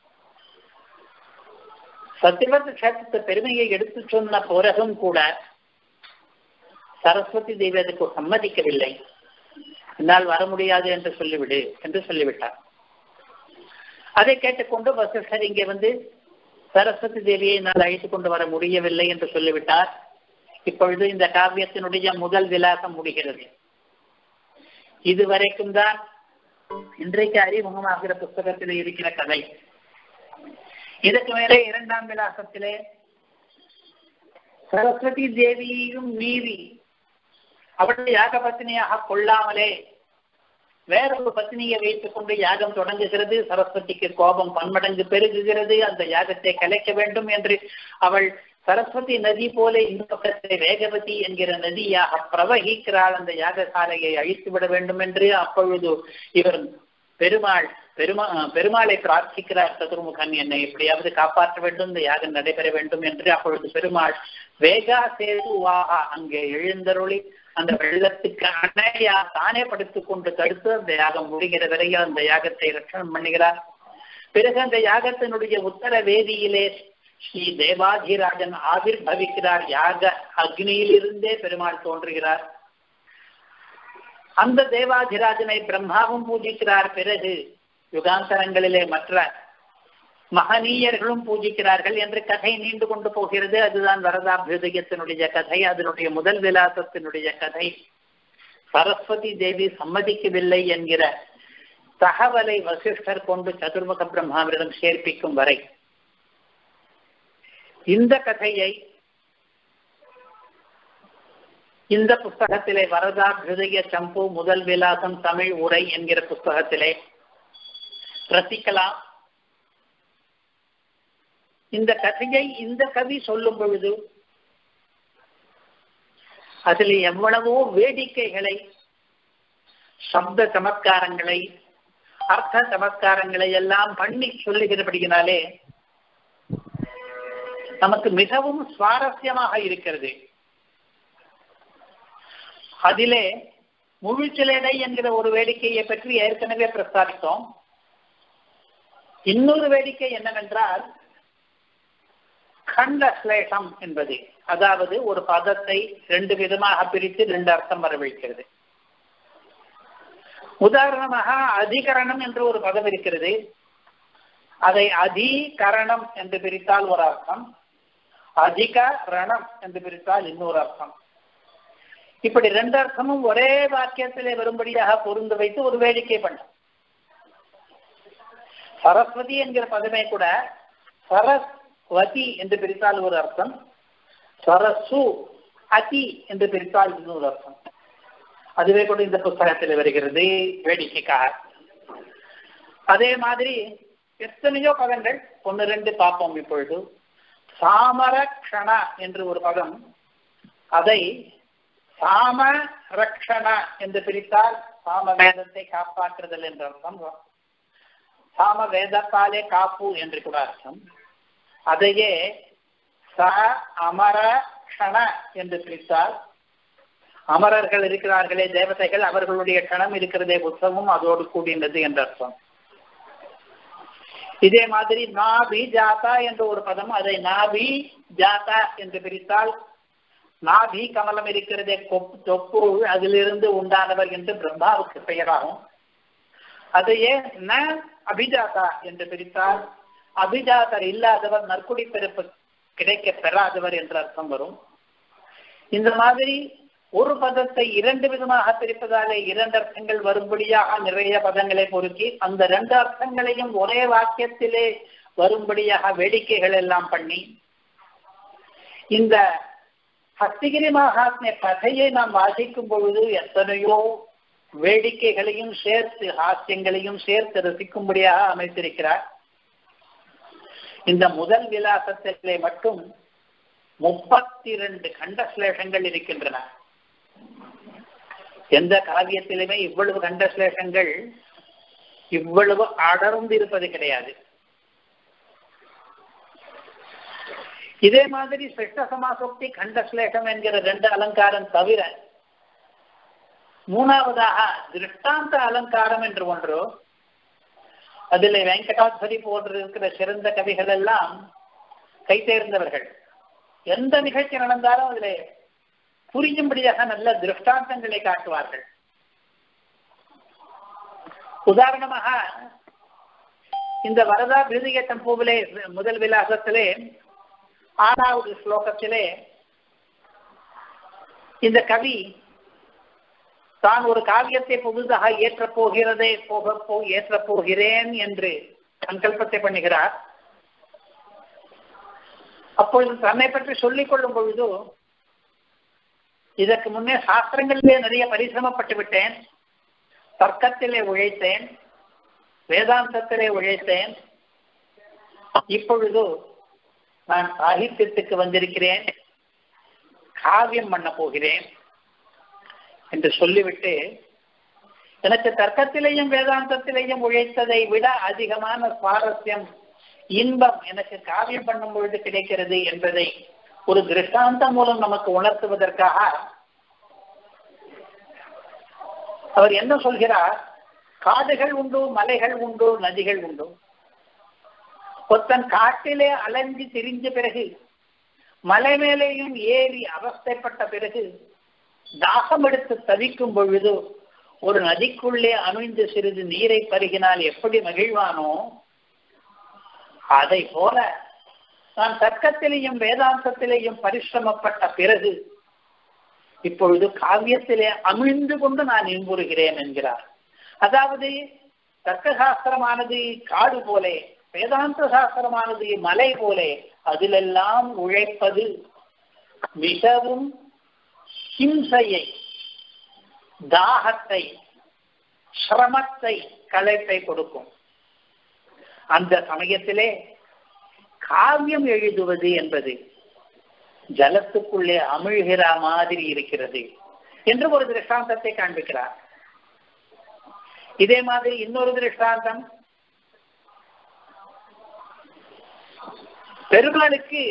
சத்தியவர்த்த கஷேத்திரத்து பெருமையை எடுத்து சொன்ன பிறகும் கூட சரஸ்வதி தேவி அதற்கு சம்மதிக்கவில்லை. என்னால் வர முடியாது என்று சொல்லிவிடு என்று சொல்லிவிட்டார். அதை கேட்டுக்கொண்டு வசிஷ்டர் இங்கே வந்து சரஸ்வதி தேவியை என்னால் அழைத்துக் கொண்டு வர முடியவில்லை என்று சொல்லிவிட்டார். இப்பொழுது இந்த காவியத்தினுடைய முதல் விலாசம் முடிகிறது. இதுவரைக்கும் தான் இன்றைக்கு அறிமுகமாகிற புத்தகத்தில் இருக்கிற கதை. இதற்கு மேலே இரண்டாம் விலாசத்திலே சரஸ்வதி தேவியையும் மீறி அவருடைய யாக பத்தினியாக கொள்ளாமலே வேறொரு பத்தினியை வைத்துக் கொண்டு யாகம் தொடங்குகிறது. சரஸ்வதிக்கு கோபம் பன்மடங்கு பெருகுகிறது. அந்த யாகத்தை கலைக்க வேண்டும் என்று அவள் சரஸ்வதி நதி போல இந்த பக்கத்தை வேகவதி என்கிற நதியாக பிரவகிக்கிறாள். அந்த யாகசாலையை அழித்து விட வேண்டும் என்று அப்பொழுது இவர் பெருமாள் பெருமா பெருமாளை பிரார்த்திக்கிறார். சதுர்முகன் என்னை எப்படியாவது காப்பாற்ற வேண்டும், இந்த யாகம் நடைபெற வேண்டும் என்று. அப்பொழுது பெருமாள் வேகா சேதுவாக அங்கே எழுந்தருளி அந்த வெள்ளத்துக்கு அணையா தானே படுத்துக் கொண்டு தடுத்து அந்த யாகம் முடிகிற வரையும் அந்த யாகத்தை ரட்சணம் பண்ணுகிறார். பிறகு அந்த யாகத்தினுடைய உத்தர வேதியிலே ஸ்ரீ தேவாதிராஜன் ஆவிர் பவிக்கிறார். யாக அக்னியிலிருந்தே பெருமாள் தோன்றுகிறார். அந்த தேவாதிராஜனை பிரம்மாவும் பூஜிக்கிறார். பிறகு யுகாந்தரங்களிலே மற்ற மகனீயர்களும் பூஜிக்கிறார்கள் என்று கதை நீண்டு கொண்டு போகிறது. அதுதான் வரதாபியுதயத்தினுடைய கதை. அதனுடைய முதல் விலாசத்தினுடைய கதை. சரஸ்வதி தேவி சம்மதிக்கவில்லை என்கிற தகவலை வசிஷ்டர் கொண்டு சதுர்முக பிரம்மாவிடம் சேர்ப்பிக்கும் வரை இந்த கதையை இந்த புஸ்தகத்திலே வரதாபியுதய சம்பு முதல் விலாசம் தமிழ் உரை என்கிற புஸ்தகத்திலே ரசிக்கலாம். இந்த கதையை இந்த கவி சொல்லும் பொழுது அதில் எவ்வளவோ வேடிக்கைகளை, சப்த சமத்காரங்களை, அர்த்த சமத்காரங்களை எல்லாம் பண்ணி சொல்லுகிறபடியினாலே நமக்கு மிகவும் சுவாரஸ்யமாக இருக்கிறது. அதிலே முழுச்சிலடை என்கிற ஒரு வேடிக்கையை பற்றி ஏற்கனவே பிரஸ்தாபித்தோம். இன்னொரு வேடிக்கை என்னவென்றால் கண்டஸ்லேஷம் என்பது, அதாவது ஒரு பதத்தை ரெண்டு விதமாக பிரித்து ரெண்டு அர்த்தம் வரவழைக்கிறது. உதாரணமாக அதிகரணம் என்று ஒரு பதம் இருக்கிறது. அதை அதிகரணம் என்று பிரித்தால் ஒரு அர்த்தம், அதிகரணம் என்று பிரித்தால் இன்னொரு அர்த்தம். இப்படி ரெண்டு அர்த்தமும் ஒரே வாக்கியத்திலே வரும்படியாக பொருந்து வைத்து ஒரு வேடிக்கை பண்ண. சரஸ்வதி என்கிற பதமே கூட சரஸ்வதி என்று பிரித்தால் ஒரு அர்த்தம், சரசு அதி என்று பிரித்தால் இன்னொரு அர்த்தம். அதுவே கூட இந்த புஸ்தகத்தில் வருகிறது வேடிக்கைக்காக. அதே மாதிரி எத்தனையோ பதங்கள் ஒன்னு ரெண்டு பார்ப்போம். இப்பொழுது சாமரக்ஷண என்று ஒரு பதம், அதை சாமரக்ஷண என்று பிரித்தால் சாம வேதத்தை காப்பாற்றுதல் என்ற அர்த்தம், சாம வேதத்தாலே காப்பு என்று கூட அர்த்தம். அதையே ச அமர க்ஷண என்று பிரித்தால் அமரர்கள் இருக்கிறார்களே தேவதைகள், அவர்களுடைய கணம் இருக்கிறதே புத்தகமும் அதோடு கூடினது என்ற அர்த்தம். இதே மாதிரி நாபி ஜாதா என்ற ஒரு பதம், அதை நாபி ஜாதா என்று பிரித்தால் நாபி கமலம் இருக்கிறதே தொப்பு, அதிலிருந்து உண்டானவர் என்று பிரம்மாவுக்கு பெயராகும். அதையே ந அபிஜாதா என்று பிரித்தால் அபிஜாதர் இல்லாதவர், நற்குடி பிறப்பு கிடைக்க பெறாதவர் என்ற அர்த்தம் வரும். இந்த மாதிரி ஒரு பதத்தை இரண்டு விதமாக பிரிப்பதாலே இரண்டு அர்த்தங்கள் வரும்படியாக நிறைய பதங்களை பொறுக்கி அந்த ரெண்டு அர்த்தங்களையும் ஒரே வாக்கியத்திலே வரும்படியாக வேடிக்கைகள் எல்லாம் பண்ணி இந்த ஹஸ்திகிரி மகாத்மிய கதையை நாம் வாசிக்கும் பொழுது எத்தனையோ வேடிக்கைகளையும் சேர்த்து ஹாஸ்யங்களையும் சேர்த்து ரசிக்கும்படியாக அமைத்திருக்கிறார். இந்த முதல் விலாசத்திலே மட்டும் முப்பத்தி இரண்டு கண்டஸ்லேஷங்கள் இருக்கின்றன. எந்த காவியத்திலுமே இவ்வளவு கண்டஸ்லேஷங்கள் இவ்வளவு அடர்ந்து இருப்பது கிடையாது. இதே மாதிரி சிஷ்ட சமாசோக்தி கண்டஸ்லேஷம் என்கிற ரெண்டு அலங்காரம் தவிர மூணாவதாக திருஷ்டாந்த அலங்காரம் என்று ஒன்று, அதில் வெங்கடாத்வரி போன்று இருக்கிற சிறந்த கவிகள் எல்லாம் கை தேர்ந்தவர்கள். எந்த நிகழ்ச்சி நடந்தாலும் அதில் புரியும்படியாக நல்ல திருஷ்டாந்தங்களை காட்டுவார்கள். உதாரணமாக இந்த வரதா விருதிக சம்பூவிலே முதல் விலாசத்திலே ஆறாவது ஸ்லோகத்திலே இந்த கவி தான் ஒரு காவியத்தை புதுதாக ஏற்றப் போகிறதே போக போ ஏற்றப் போகிறேன் என்று சங்கல்பத்தை பண்ணுகிறார். அப்பொழுது தன்னை பற்றி சொல்லிக் கொள்ளும் பொழுது, இதற்கு முன்னே சாஸ்திரங்களிலே நிறைய பரிசிரமப்பட்டு விட்டேன், தர்க்கத்திலே உழைத்தேன், வேதாந்தத்திலே உழைத்தேன், இப்பொழுது நான் சாகித்யத்துக்கு வந்திருக்கிறேன், காவியம் பண்ண போகிறேன் என்று சொல்லிவிட்டு, எனக்கு தர்க்கத்திலேயும் வேதாந்தத்திலேயும் உழைத்ததை விட அதிகமான சுவாரஸ்யம், இன்பம் எனக்கு காவியம் பண்ணும் பொழுது கிடைக்கிறது என்பதை ஒரு திருஷ்டாந்தம் மூலம் நமக்கு உணர்த்துவதற்காக அவர் என்ன சொல்கிறார்? காடுகள் உண்டு, மலைகள் உண்டு, நதிகள் உண்டு. ஒருத்தன் காட்டிலே அலைஞ்சு திரிஞ்ச பிறகு, மலை மேலேயும் ஏறி அவஸ்தைப்பட்ட பிறகு, தாகம் எடுத்து தவிக்கும் பொழுது ஒரு நதிக்குள்ளே அமிழ்ந்து சிறிது நீரை பருகினால் எப்படி மகிழ்வானோ, அதை போல நான் தர்க்கத்திலேயும் வேதாந்தத்திலேயும் பரிசிரமப்பட்ட பிறகு இப்பொழுது காவியத்திலே அமிழ்ந்து கொண்டு நான் இன்புறுகிறேன் என்கிறார். அதாவது தர்க்க சாஸ்திரமானது காடு போலே, வேதாந்த சாஸ்திரமானது மலை போலே, அதிலெல்லாம் உழைப்பது மிகவும் ஹிம்சையை, தாகத்தை, சிரமத்தை, களைப்பை கொடுக்கும். அந்த சமயத்திலே காவியம் எழுதுவது என்பது ஜலத்துக்குள்ளே அமிழ்கிற மாதிரி இருக்கிறது என்று ஒரு திருஷ்டாந்தத்தை காண்பிக்கிறார். இதே மாதிரி இன்னொரு திருஷ்டாந்தம், பெருமாளுக்கு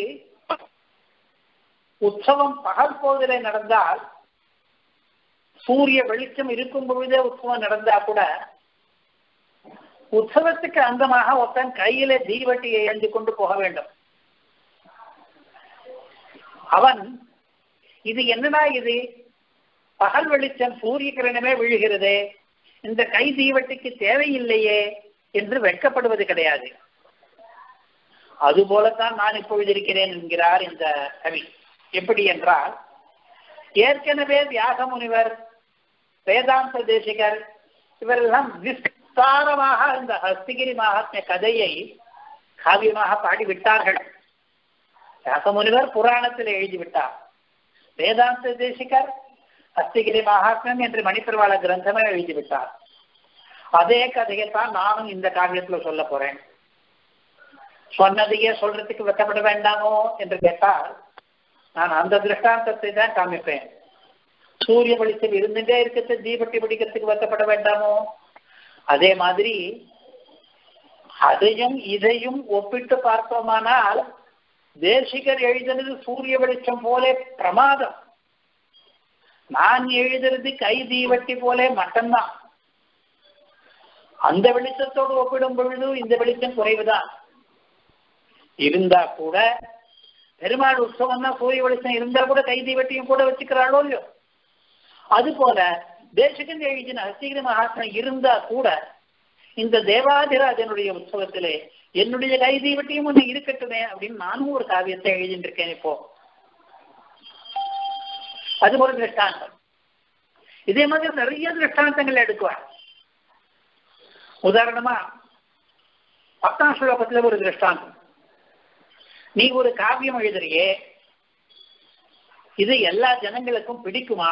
உற்சவம் பகல் பொழுதிலே நடந்தால், சூரிய வெளிச்சம் இருக்கும் பொழுதே உற்சவம் நடந்தா கூட, உற்சவத்துக்கு அந்தமாக ஒருத்தன் கையில தீவட்டியை ஏந்தி கொண்டு போக வேண்டும். அவன் இது என்னடா இது, பகல் வெளிச்சம் சூரிய கிரணமே விழுகிறதே, இந்த கை தீவட்டிக்கு தேவையில்லையே என்று வெட்கப்படுவது கிடையாது. அதுபோலத்தான் நான் இப்பொழுது இருக்கிறேன் என்கிறார் இந்த கவி. எப்படி என்றால், ஏற்கனவே வியாச முனிவர், வேதாந்த தேசிகர் இவரெல்லாம் விஸ்தாரமாக இந்த ஹஸ்திகிரி மகாத்மிய கதையை காவியமாக பாடிவிட்டார்கள். வியாச முனிவர் புராணத்தில் எழுதிவிட்டார், வேதாந்த தேசிகர் ஹஸ்திகிரி மகாத்மியம் என்று மணிப்பிரவாள கிரந்தமே எழுதிவிட்டார். அதே கதையைத்தான் நானும் இந்த காவியத்தில் சொல்ல போறேன். சொன்னதையே சொல்றதுக்கு வெட்டப்பட வேண்டாமோ என்று கேட்டால், நான் அந்த திருஷ்டாந்தத்தை தான் காமிப்பேன். சூரிய வெளிச்சம் இருந்துட்டே இருக்கிறது, தீபட்டி பிடிக்கிறதுக்கு வெட்டப்பட வேண்டாமோ? அதே மாதிரி அதையும் இதையும் ஒப்பிட்டு பார்த்தோமானால், தேசிகர் எழுதினது சூரிய வெளிச்சம் போலே பிரமாதம், நான் எழுதுறது கை தீவட்டி போலே மட்டும்தான். அந்த வெளிச்சத்தோடு ஒப்பிடும் பொழுது இந்த வெளிச்சம் குறைவுதான். இருந்தா கூட பெருமாள் உற்சவம் தான் சூரிய வெளிச்சம் இருந்தா கூட கை தீவட்டியும் கூட வச்சுக்கிறாளோ இல்லையோ, அது போல தேசிகன் எழுதின ஹஸ்திகிரி மகாத்மியம் இருந்தா கூட இந்த தேவாதிராஜனுடைய உற்சவத்திலே என்னுடைய கை தீவட்டியும் ஒன்று இருக்கட்டுமே அப்படின்னு நானும் ஒரு காவியத்தை எழுதிட்டு இருக்கேன். இப்போ அது ஒரு திருஷ்டாந்தம். இதே மாதிரி நிறைய திருஷ்டாந்தங்கள் எடுக்குவார். உதாரணமா பத்தாம் ஸ்லோகத்துல ஒரு திருஷ்டாந்தம், நீ ஒரு காவியம் எழுதுறியே, இது எல்லா ஜனங்களுக்கும் பிடிக்குமா?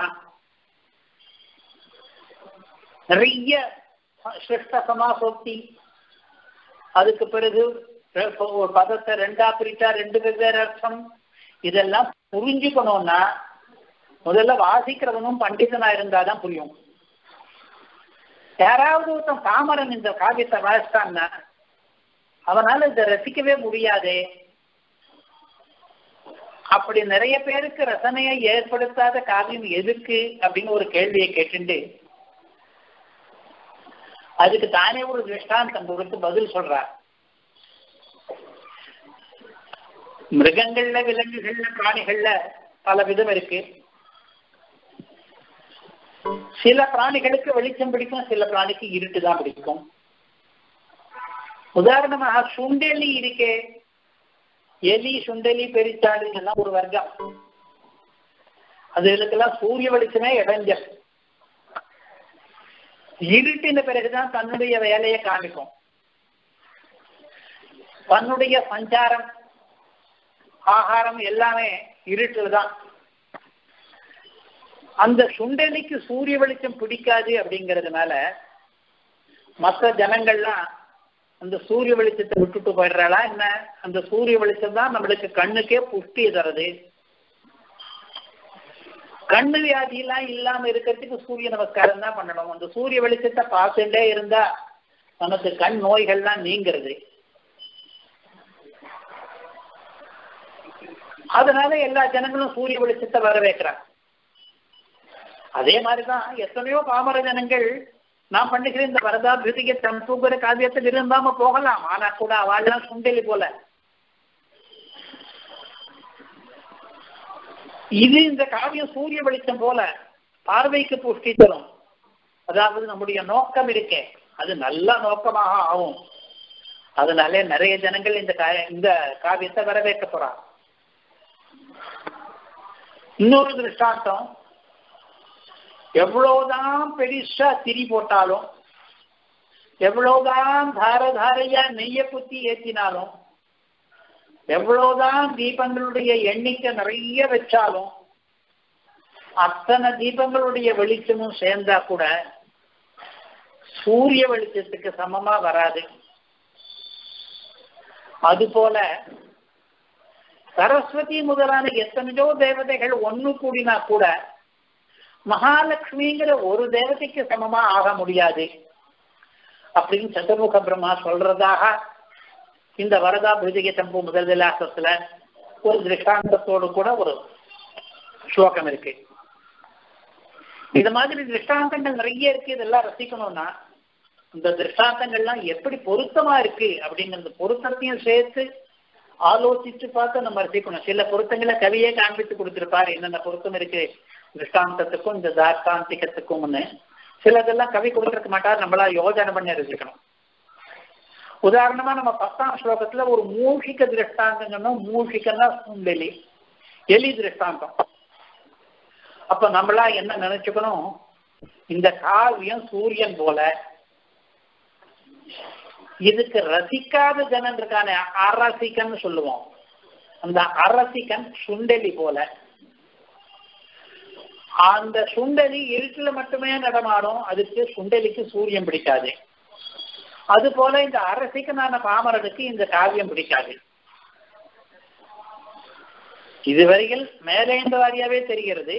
நிறைய சிருஷ்ட சமாசோக்தி, அதுக்கு பிறகு ஒரு பதத்தை ரெண்டா பிரித்தா ரெண்டு வெவ்வேறு அர்த்தம், இதெல்லாம் புரிஞ்சுக்கணும்னா முதல்ல வாசிக்கிறவனும் பண்டிதனா இருந்தாதான் புரியும். யாராவது ஒருத்தன் பாமரன் இந்த காவியத்தை வாசித்தான்னா அவனால இதை ரசிக்கவே முடியாதே. அப்படி நிறைய பேருக்கு ரசனையை ஏற்படுத்தாத காவியம் எதுக்கு அப்படின்னு ஒரு கேள்வியை கேட்டுண்டு அதுக்கு தானே ஒரு திருஷ்டாந்தம் கொடுத்து பதில் சொல்றார். மிருகங்கள்ல, விலங்குகள்ல, பிராணிகள்ல பல விதம் இருக்கு. சில பிராணிகளுக்கு வெளிச்சம் பிடிக்கும், சில பிராணிக்கு இருட்டு தான் பிடிக்கும். உதாரணமாக சுண்டெலி இருக்கே, எலி, சுண்டெலி, பெரிச்சாடு இதெல்லாம் ஒரு வர்க்கம். அதுகளுக்கெல்லாம் சூரிய வெளிச்சமே இடைஞ்சல். இருட்டின பிறகுதான் தன்னுடைய வேலையை காமிக்கும். தன்னுடைய சஞ்சாரம் ஆகாரம் எல்லாமே இருட்டில் தான். அந்த சுண்டலிக்கு சூரிய வெளிச்சம் பிடிக்காது அப்படிங்கிறதுனால மற்ற ஜனங்கள்லாம் அந்த சூரிய வெளிச்சத்தை விட்டுட்டு போயிடுறாளா என்ன? அந்த சூரிய வெளிச்சம் தான் நம்மளுக்கு கண்ணுக்கே புஷ்டியை தருது. கண்ணு வியாதி எல்லாம் இல்லாம இருக்கிறதுக்கு சூரிய நமஸ்காரம் தான் பண்ணணும். அந்த சூரிய வெளிச்சத்தை பார்த்துட்டே இருந்தா நமக்கு கண் நோய்கள்லாம் நீங்கிறது. அதனால எல்லா ஜனங்களும் சூரிய வெளிச்சத்தை வரவேற்கிறாங்க. அதே மாதிரிதான் எத்தனையோ பாமர ஜனங்கள் நான் பண்ணுகிற இந்த வரதாபிருதிக தம்புகிற காவியத்தில் இருந்தாம போகலாம். ஆனா கூட அவள்லாம் சுண்டலி போல. இது இந்த காவியம் சூரிய வெளிச்சம் போல பார்வைக்கு புஷ்டி தரும். அதாவது நம்முடைய நோக்கம் இருக்கே அது நல்ல நோக்கமாக ஆகும். அதனாலே நிறைய ஜனங்கள் இந்த இந்த காவியத்தை வரவேற்க போறாங்க. இன்னொரு திருஷ்டாந்தம், எவ்வளவுதான் பெரிசா திரி போட்டாலும், எவ்வளவுதான் தார தாரையா நெய்ய குத்தி ஏற்றினாலும், எவ்வளவுதான் தீபங்களுடைய எண்ணிக்கை நிறைய வச்சாலும், அத்தனை தீபங்களுடைய வெளிச்சமும் சேர்ந்தா கூட சூரிய வெளிச்சத்துக்கு சமமா வராது. அதுபோல சரஸ்வதி முதலான எத்தனையோ தேவதைகள் ஒண்ணு கூடினா கூட மகாலட்சுமிங்கிற ஒரு தேவதைக்கு சமமா ஆக முடியாது அப்படின்னு சதுர்முக பிரம்மா சொல்றதாக இந்த வரதா பிருதிக தம்பு முதல் விலாசத்துல ஒரு திருஷ்டாந்தத்தோடு கூட ஒரு ஸ்லோகம் இருக்கு. இது மாதிரி திருஷ்டாந்தங்கள் நிறைய இருக்கு. இதெல்லாம் ரசிக்கணும்னா இந்த திருஷ்டாந்தங்கள்லாம் எப்படி பொருத்தமா இருக்கு அப்படிங்கிற பொருத்தத்தையும் சேர்த்து ஆலோசிச்சு பார்த்து நம்ம ரசிக்கணும். சில பொருத்தங்களை கவியே காண்பித்து கொடுத்திருப்பாரு, என்னென்ன பொருத்தம் இருக்கு திருஷ்டாந்தத்துக்கும் இந்த தார்த்தாந்திகத்துக்கும்னு. சிலதெல்லாம் கவி கொடுத்திருக்க மாட்டார், நம்மளா யோஜனை பண்ணி ரசிக்கணும். உதாரணமா நம்ம பத்தாம் ஸ்லோகத்துல ஒரு மூஷிக திருஷ்டாந்தங்கன்னா, மூஷிகன்னா சுண்டலி, எலி திருஷ்டாந்தம். அப்ப நம்மளா என்ன நினைச்சுக்கணும், இந்த காவியம் சூரியன் போல, இதுக்கு ரசிக்காத ஜனன் இருக்கான அரசிகன் சொல்லுவோம், அந்த அரசிகன் சுண்டலி போல. அந்த சுண்டலி இருட்டுல மட்டுமே நடமாடும், அதுக்கு சுண்டலிக்கு சூரியன் பிடிக்காது. அது போல இந்த அரசிகனான பாமரனுக்கு இந்த காவியம் பிடிக்காது. இதுவரையில் மேலேந்த வாரியாவே தெரிகிறது.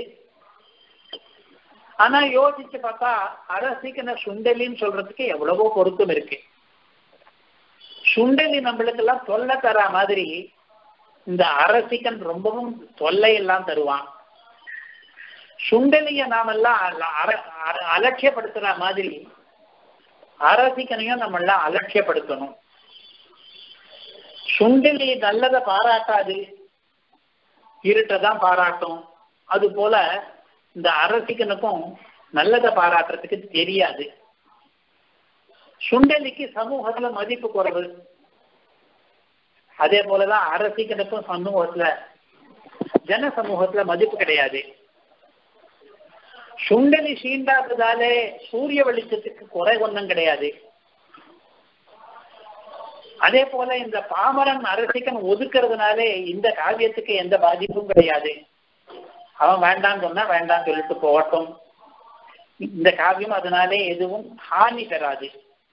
ஆனா யோசிச்சு பார்த்தா அரசிகன சுண்டலின்னு சொல்றதுக்கு எவ்வளவோ பொருத்தம் இருக்கு. சுண்டலி நம்மளுக்கு எல்லாம் தொல்லை தர மாதிரி இந்த அரசிகன் ரொம்பவும் தொல்லை எல்லாம் தருவான். சுண்டலிய நாமெல்லாம் அலட்சியப்படுத்துற மாதிரி அரசிகனையும் நம்ம எல்லாம் அலட்சியப்படுத்தணும். சுண்டலி நல்லதை பாராட்டாது, இருட்டதான் பாராட்டும். அது போல இந்த அரசிகனுக்கும் நல்லதை பாராட்டுறதுக்கு தெரியாது. சுண்டலிக்கு சமூகத்துல மதிப்பு குறைவு, அதே போலதான் அரசிகனுக்கும் சமூகத்துல ஜன சமூகத்துல மதிப்பு கிடையாது. சுண்டலி சீண்டாததாலே சூரிய வெளிச்சத்துக்கு குறை ஒன்றும் கிடையாது. அதே போல இந்த பாமரன் அரசிகன் ஒதுக்கிறதுனாலே இந்த காவியத்துக்கு எந்த பாதிப்பும் கிடையாது. அவன் வேண்டான்னு சொன்னா வேண்டான்னு சொல்லிட்டு போகட்டும், இந்த காவியம் அதனாலே எதுவும் ஹானி பெறாது.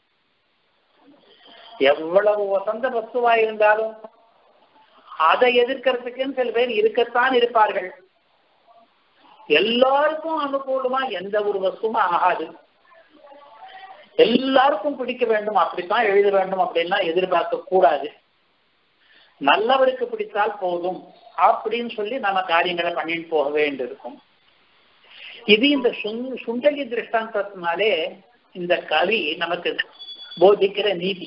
எவ்வளவு வசந்த வஸ்துவா இருந்தாலும் அதை எதிர்க்கிறதுக்குன்னு சில பேர் இருக்கத்தான் இருப்பார்கள். எல்லாருக்கும் அனுகூலமா எந்த ஒரு வஸ்துவும் ஆகாது. எல்லாருக்கும் பிடிக்க வேண்டும், அப்படித்தான் எழுத வேண்டும் அப்படின்னா எதிர்பார்க்க கூடாது. நல்லவருக்கு பிடித்தால் போதும் அப்படின்னு சொல்லி நம்ம காரியங்களை பண்ணிட்டு போக வேண்டியிருக்கும். இது இந்த சுண்டலி திருஷ்டாந்தத்தினாலே இந்த கவி நமக்கு போதிக்கிற நீதி.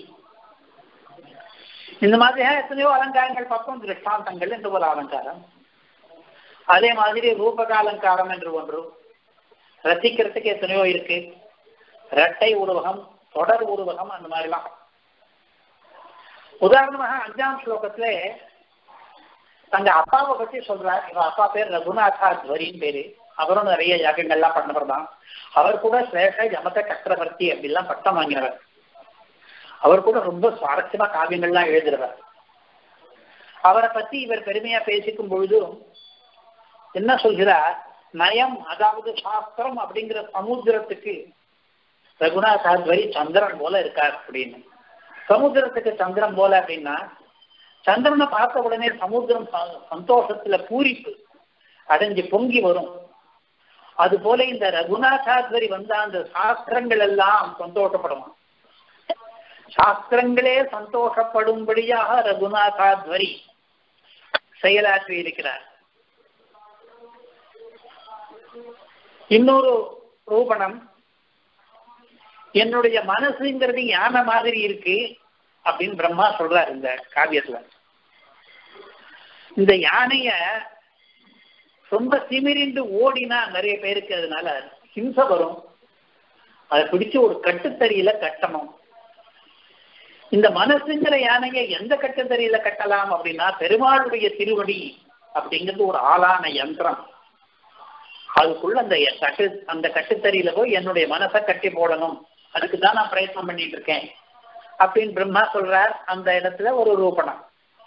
இந்த மாதிரியா எத்தனையோ அலங்காரங்கள் பார்ப்போம். திருஷ்டாந்தங்கள் என்று ஒரு அலங்காரம், அதே மாதிரி ரூபக அலங்காரம் என்று ஒன்று, ரசிக்கிறதுக்கு எத்தனையோ இருக்கு. இரட்டை உருவகம், தொடர் உருவகம், அந்த மாதிரிலாம். உதாரணமாக அஞ்சாம் ஸ்லோகத்துல தங்க அப்பாவை பத்தி சொல்றார். இவ அப்பா பேர் ரகுநாதா துவரின் பேரு. அவரும் நிறைய யாகங்கள்லாம் பண்ணவர் தான். அவர் கூட சிரேஷ யமத சக்கரவர்த்தி அப்படிலாம் பட்டம் வாங்கினவர். அவர் கூட ரொம்ப சுவாரஸ்யமா காவியங்கள்லாம் எழுதுறவர். அவரை பத்தி இவர் பெருமையா பேசிக்கும் பொழுதும் என்ன சொல்கிறார், நயம் அதாவது சாஸ்திரம் அப்படிங்கிற சமுத்திரத்துக்கு ரகுநாதாத்வரி சந்திரன் போல இருக்கார் அப்படின்னு. சமுத்திரத்துக்கு சந்திரன் போல அப்படின்னா, சந்திரனை பார்த்த உடனே சமுத்திரம் சந்தோஷத்துல பூரிப்பு அடைஞ்சு பொங்கி வரும். அது போல இந்த ரகுநாதாத்வரி வந்த அந்த சாஸ்திரங்கள் எல்லாம் சந்தோஷப்படுமா, சாஸ்திரங்களே சந்தோஷப்படும்படியாக ரகுநாதாத்வரி செயலாற்றி இருக்கிறார். இன்னொரு ரூபணம், என்னுடைய மனசுங்கிறது யானை மாதிரி இருக்கு அப்படின்னு பிரம்மா சொல்றார் இந்த காவியத்துல. இந்த யானைய ரொம்ப திமிரிண்டு ஓடினா நிறைய பேருக்கு அதனால ஹிம்சை வரும், அதை பிடிச்சு ஒரு கட்டுத்தறியில கட்டணும். இந்த மனசுங்கிற யானையை எந்த கட்டுத்தறியில கட்டலாம் அப்படின்னா, பெருமாளுடைய திருவடி அப்படிங்கிறது ஒரு ஆளான யந்திரம், அதுக்குள்ள அந்த கட்டு அந்த கட்டுத்தறியில போய் என்னுடைய மனசை கட்டி போடணும், அதுக்கு தான் நான் பிரயத்னம் பண்ணிட்டு இருக்கேன் அப்படின்னு பிரம்மா சொல்றார். அந்த இடத்துல ஒரு ரூபணம்.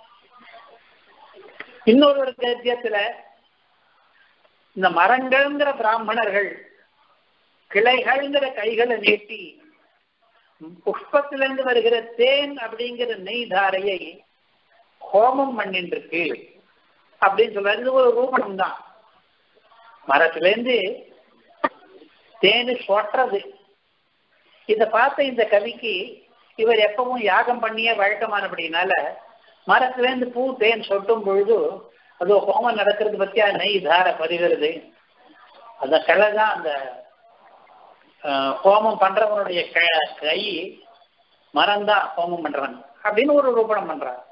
இன்னொரு ஒரு கத்தியத்துல இந்த மரங்கள்ங்கிற பிராமணர்கள் கிளைகள்ங்கிற கைகளை நீட்டி புஷ்பத்திலிருந்து வருகிற தேன் அப்படிங்கிற நெய் தாரையை ஹோமம் பண்ணிட்டு இருக்கு அப்படின்னு சொல்றாரு. இது ஒரு ரூபணம் தான். மரத்திலேருந்து தேனு சொட்டுறது. இதை பார்த்த இந்த கவிக்கு இவர் எப்பவும் யாகம் பண்ணிய வழக்கமானபடினால மரத்திலேருந்து பூ தேன் சொட்டும் பொழுது அது ஹோமம் நடக்கிறது பத்தியா நெய் தார பருகிறது. அந்த கிளை தான் அந்த ஹோமம் பண்றவனுடைய கை, மரம் தான் ஹோமம் பண்றவன் அப்படின்னு ஒரு ரூபணம் பண்றார்.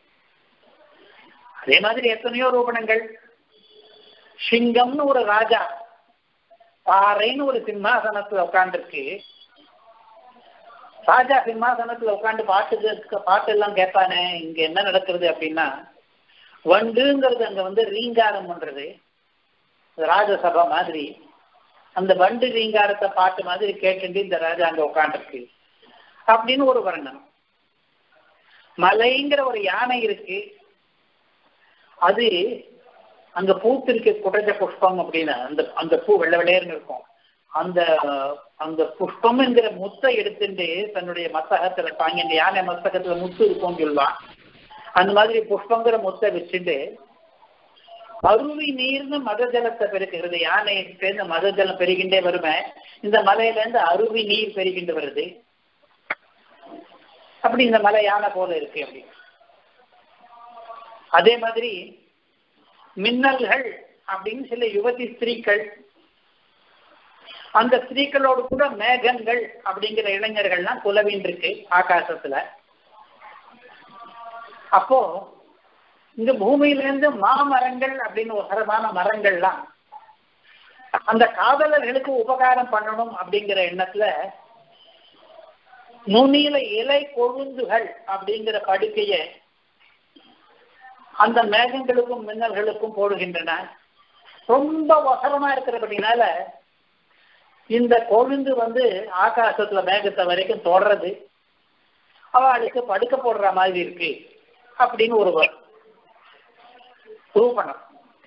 அதே மாதிரி எத்தனையோ ரூபணங்கள். சிங்கம்னு ஒரு ராஜா பாறைன்னு ஒரு சிம்மாசனத்துல உட்காந்துருக்கு. ராஜா சிம்மாசனத்துல உட்காந்து பாட்டு பாட்டு எல்லாம் கேட்பானே, இங்க என்ன நடக்கிறது அப்படின்னா, வண்டுங்கிறது அங்க வந்து ரீங்காரம் பண்றது, ராஜசபா மாதிரி அந்த வண்டு ரீங்காரத்தை பாட்டு மாதிரி கேட்டு இந்த ராஜா அங்க உட்காந்துருக்கு அப்படின்னு ஒரு வர்ணம். மலைங்கிற ஒரு யானை இருக்கு, அது அங்க பூத்திருக்கு குடஜ புஷ்பம் அப்படின்னு, அந்த அந்த பூ வெள்ளை வெள்ளையர்னு இருக்கும். அந்த அந்த புஷ்பம்ங்கிற முத்தை எடுத்துட்டு தன்னுடைய மத்தகத்துல தாங்கி, இந்த யானை மத்தகத்துல முத்து இருக்கும்னு சொல்லுவான். அந்த மாதிரி புஷ்பங்கிற முத்தை வச்சுட்டு அருவி நீர்னு மத ஜலத்தை பெருக்குகிறது. யானை சேர்ந்து மத ஜலம் பெருகின்றே வருமே, இந்த மலையில இருந்து அருவி நீர் பெருகின்ற வருது. அப்படி இந்த மலை யானை போல இருக்கு அப்படி. அதே மாதிரி மின்னல்கள் அப்படின்னு சில யுவதி ஸ்திரீகள், அந்த ஸ்திரீகளோடு கூட மேகங்கள் அப்படிங்கிற இளைஞர்கள்லாம் குலவின் இருக்கு ஆகாசத்துல. அப்போ இந்த பூமியிலிருந்து மாமரங்கள் அப்படின்னு ஒரு தரமான மரங்கள்லாம் அந்த காதலர்களுக்கு உபகாரம் பண்ணணும் அப்படிங்கிற எண்ணத்துல நுனியில இலை கொழுந்துகள் அப்படிங்கிற படுக்கையை அந்த மேகங்களுக்கும் மின்னல்களுக்கும் போடுகின்றன. ரொம்ப வசரமா இருக்கிறபடினால இந்த கொழுந்து வந்து ஆகாசத்துல மேகத்தை வரைக்கும் தொடர்றது, அவளுக்கு படுக்க போடுற மாதிரி இருக்கு அப்படின்னு ஒரு ரூபணம்.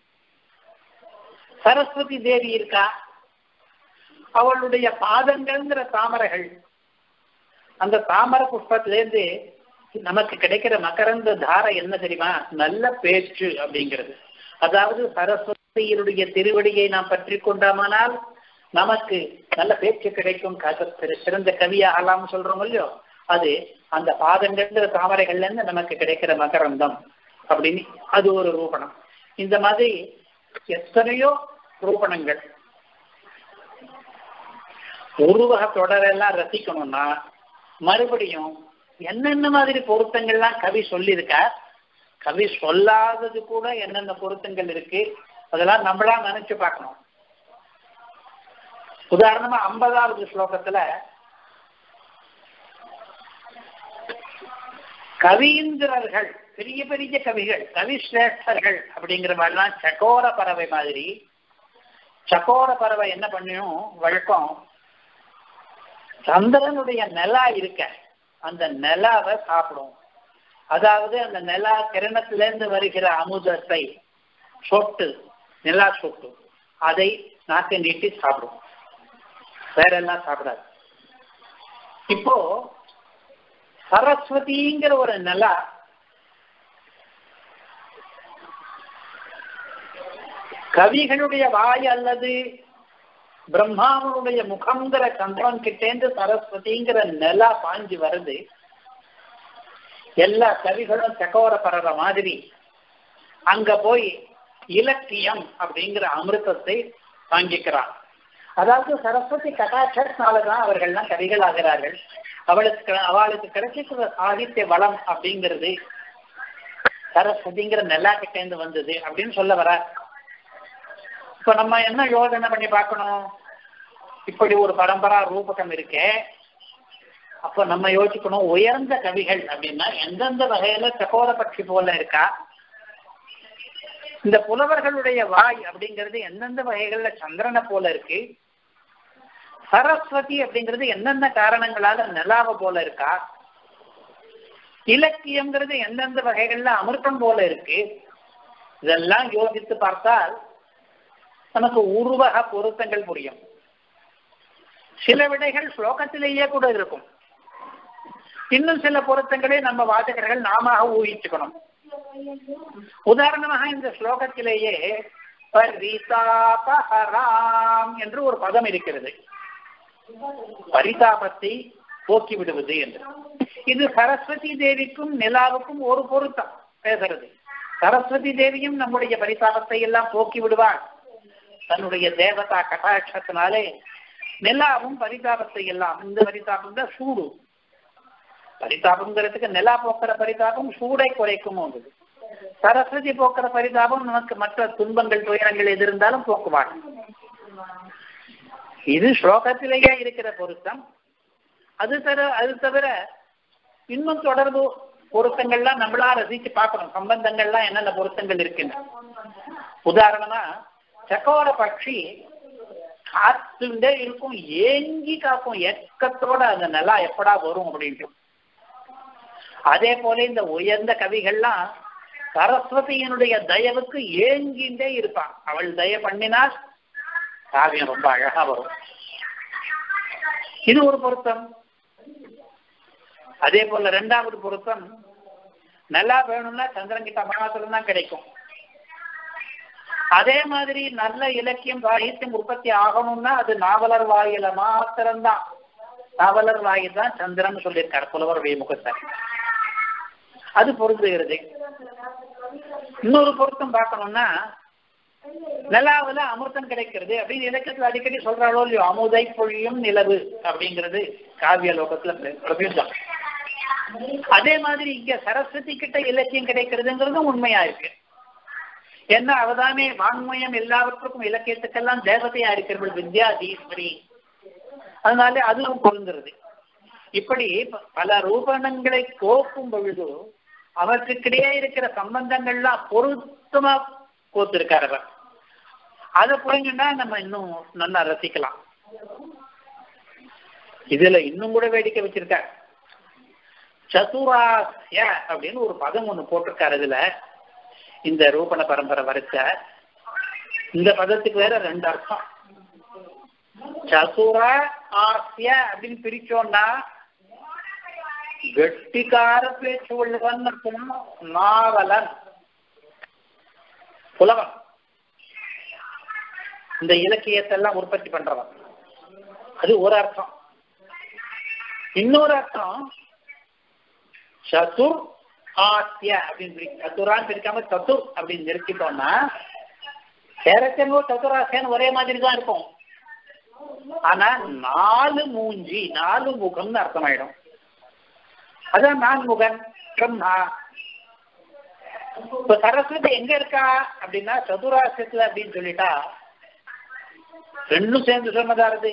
சரஸ்வதி தேவி இருக்கா, அவளுடைய பாதங்கள்ங்கிற தாமரைகள், அந்த தாமரை புஷ்பத்திலேருந்து நமக்கு கிடைக்கிற மகரந்த தாரை என்ன தெரியுமா, நல்ல பேச்சு அப்படிங்கிறது. அதாவது சரஸ்வதியினுடைய திருவடியை நாம் பற்றி கொண்டாமானால் நமக்கு நல்ல பேச்சு கிடைக்கும், சிறந்த கவியாகலாம் சொல்றோம் இல்லையோ, அது அந்த பாதங்கள்ங்கிற தாமரைகள்ல இருந்து நமக்கு கிடைக்கிற மகரந்தம் அப்படின்னு அது ஒரு ரூபணம். இந்த மாதிரி எத்தனையோ ரூபணங்கள். உருவக தொடரெல்லாம் ரசிக்கணும்னா மறுபடியும் என்னென்ன மாதிரி பொருத்தங்கள்லாம் கவி சொல்லியிருக்கா, கவி சொல்லாதது கூட என்னென்ன பொருத்தங்கள் இருக்கு, அதெல்லாம் நம்மளா நினைச்சு பார்க்கணும். உதாரணமா ஐம்பதாவது ஸ்லோகத்துல கவீந்திரர்கள், பெரிய பெரிய கவிகள், கவி சிரேஷ்டர்கள் அப்படிங்கிற மாதிரிலாம் சகோர பறவை மாதிரி. சகோர பறவை என்ன பண்ணும் வழக்கம், சந்திரனுடைய நிலா இருக்க அந்த நிலாவை சாப்பிடும். அதாவது அந்த நிலா கிரணத்திலிருந்து வருகிற அமுதத்தை சொட்டு, நிலா சொட்டு, அதை நாக்கை நீட்டி சாப்பிடும், வேற எல்லாம் சாப்பிடாது. இப்போ சரஸ்வதிங்கிற ஒரு நிலா கவிகளுடைய வாய் அல்லது பிரம்மாவனுடைய முகங்கிற சந்திரன் கிட்டேந்து சரஸ்வதிங்கிற நிலா பாஞ்சு வருது. எல்லா கவிகளும் சகோர பரற மாதிரி அங்க போய் இலக்கியம் அப்படிங்கிற அமிர்தத்தை வாங்கிக்கிறான். அதாவது சரஸ்வதி கடாட்சத்தினாலதான் அவர்கள்லாம் கவிகள் ஆகிறார்கள். அவளுக்கு அவளுக்கு கிடைச்சிக்கிற சாகித்ய வளம் அப்படிங்கிறது சரஸ்வதிங்கிற நிலா கிட்டேந்து வந்தது அப்படின்னு சொல்ல வர. இப்ப நம்ம என்ன யோசனை பண்ணி பார்க்கணும், இப்படி ஒரு பரம்பரா ரூபகம் இருக்கே, அப்ப நம்ம யோசிக்கணும் உயர்ந்த கவிகள் அப்படின்னா எந்தெந்த வகையில சகோர பட்சி போல இருக்கா, இந்த புலவர்களுடைய வாய் அப்படிங்கிறது எந்தெந்த வகைகள்ல சந்திரனை போல இருக்கு, சரஸ்வதி அப்படிங்கிறது எந்தெந்த காரணங்களால நிலாவை போல இருக்கா, இலக்கியம்ங்கிறது எந்தெந்த வகைகள்ல அமிர்தம் போல இருக்கு. இதெல்லாம் யோசித்து பார்த்தால் நமக்கு உருவக பொருத்தங்கள் புரியும். சில விடைகள் ஸ்லோகத்திலேயே கூட இருக்கும். இன்னும் சில பொருத்தங்களை நம்ம வாசகர்கள் நாம ஊகிச்சுக்கணும். உதாரணமாக இந்த ஸ்லோகத்திலேயே பரிதாபஹராம் என்று ஒரு பதம் இருக்கிறது. பரிதாபத்தை போக்கி விடுவது என்று. இது சரஸ்வதி தேவிக்கும் நிலாவுக்கும் ஒரு பொருத்தம் பேசுறது. சரஸ்வதி தேவியும் நம்முடைய பரிதாபத்தை எல்லாம் போக்கி விடுவார் தன்னுடைய தேவதா கடாட்சத்தினாலே. நிலாவும் பரிதாபத்தை எல்லாம், இந்த பரிதாபம் தான் சூடு. பரிதாபங்கிறதுக்கு நிலா போக்குற பரிதாபம் சூடை குறைக்கும். சரஸ்வதி போக்குற பரிதாபம் நமக்கு மற்ற துன்பங்கள் துயரங்கள் எது இருந்தாலும் போக்குவாங்க. இது ஸ்லோகத்திலேயே இருக்கிற பொருத்தம். அது தவிர அது தவிர இன்னும் தொடர்பு பொருத்தங்கள்லாம் நம்மளா ரசிச்சு பார்க்கணும். சம்பந்தங்கள்லாம் என்னென்ன பொருத்தங்கள் இருக்குன்னு. உதாரணமா சக்கோர பட்சி காத்துண்டே இருக்கும், ஏங்கி காக்கும் ஏக்கத்தோட அந்த நிலா எப்படா வரும் அப்படின்ட்டு. அதே போல இந்த உயர்ந்த கவிகள்லாம் சரஸ்வதியினுடைய தயவுக்கு ஏங்கிண்டே இருப்பான். அவள் தய பண்ணினால் காவியம் ரொம்ப அழகா வரும். இது ஒரு பொருத்தம். அதே போல இரண்டாவது பொருத்தம், நல்லா வேணும்னா சந்திரன் கிட்ட மாத்திரம் தான் கிடைக்கும். அதே மாதிரி நல்ல இலக்கியம் சாகித்யம் உற்பத்தி ஆகணும்னா அது நாவலர் வாயில மாத்திரம்தான். நாவலர் வாயில் தான் சந்திரன் சொல்லியிருக்காரு புலவர் வேமுகத்தார். அது பொருந்துகிறது. இன்னொரு பொருத்தம் பார்க்கணும்னா நிலாவுல அமிர்தம் கிடைக்கிறது அப்படின்னு இலக்கியத்துல அடிக்கடி சொல்றாளோ இல்லையோ, அமுதை பொழியும் நிலவு அப்படிங்கிறது காவிய லோகத்துல பிரபுத்தம். அதே மாதிரி இங்க சரஸ்வதி கிட்ட இலக்கியம் கிடைக்கிறதுங்கிறதும் உண்மையா இருக்கு. என்ன அவதானே வாங்மயம் எல்லாவற்றுக்கும் இலக்கியத்துக்கெல்லாம் தேவதையா இருக்கிறவள் வித்யாதீஸ்வரி. அதனால அதுவும் பொருந்துறது. இப்படி பல ரூபணங்களை கோக்கும் பொழுது அவற்றுக்கிடையே இருக்கிற சம்பந்தங்கள்லாம் பொருத்தமா கோத்திருக்கார் அவர். அதை புரிஞ்சுன்னா நம்ம இன்னும் நல்லா ரசிக்கலாம். இதுல இன்னும் கூட வேடிக்கை வச்சிருக்கார். சதுராஸ்ய அப்படின்னு ஒரு பதம் ஒண்ணு போட்டிருக்காரு. இதுல இந்த ரூபண பரம்பரை வரைச்ச இந்த பதத்துக்கு வேற ரெண்டு அர்த்தம். சதுர ஆசிய அப்படின்னு பிரிச்சோம்னா வெட்டிக்கார பேச்சு உள்ளவன் அர்த்தம், நாவலன் புலவன், இந்த இலக்கியத்தை எல்லாம் உற்பத்தி பண்றவன், அது ஒரு அர்த்தம். இன்னொரு அர்த்தம் சதுர் ஆசிய அப்படின்னு சதுரான்னு பிரிக்காம சதுர் அப்படின்னு நிறுத்திட்டோம்னா சேரத்தனோ சதுராசியான்னு ஒரே மாதிரி தான் இருக்கும். ஆனா நாலு மூஞ்சி நாலு முகம்னு அர்த்தமாயிடும். அதான் நான்முகன் பிரம்மா. இப்ப சரஸ்வதி எங்க இருக்கா அப்படின்னா சதுராசியத்துல அப்படின்னு சொல்லிட்டா ரெண்டும் சேர்ந்து சொன்னதாருது.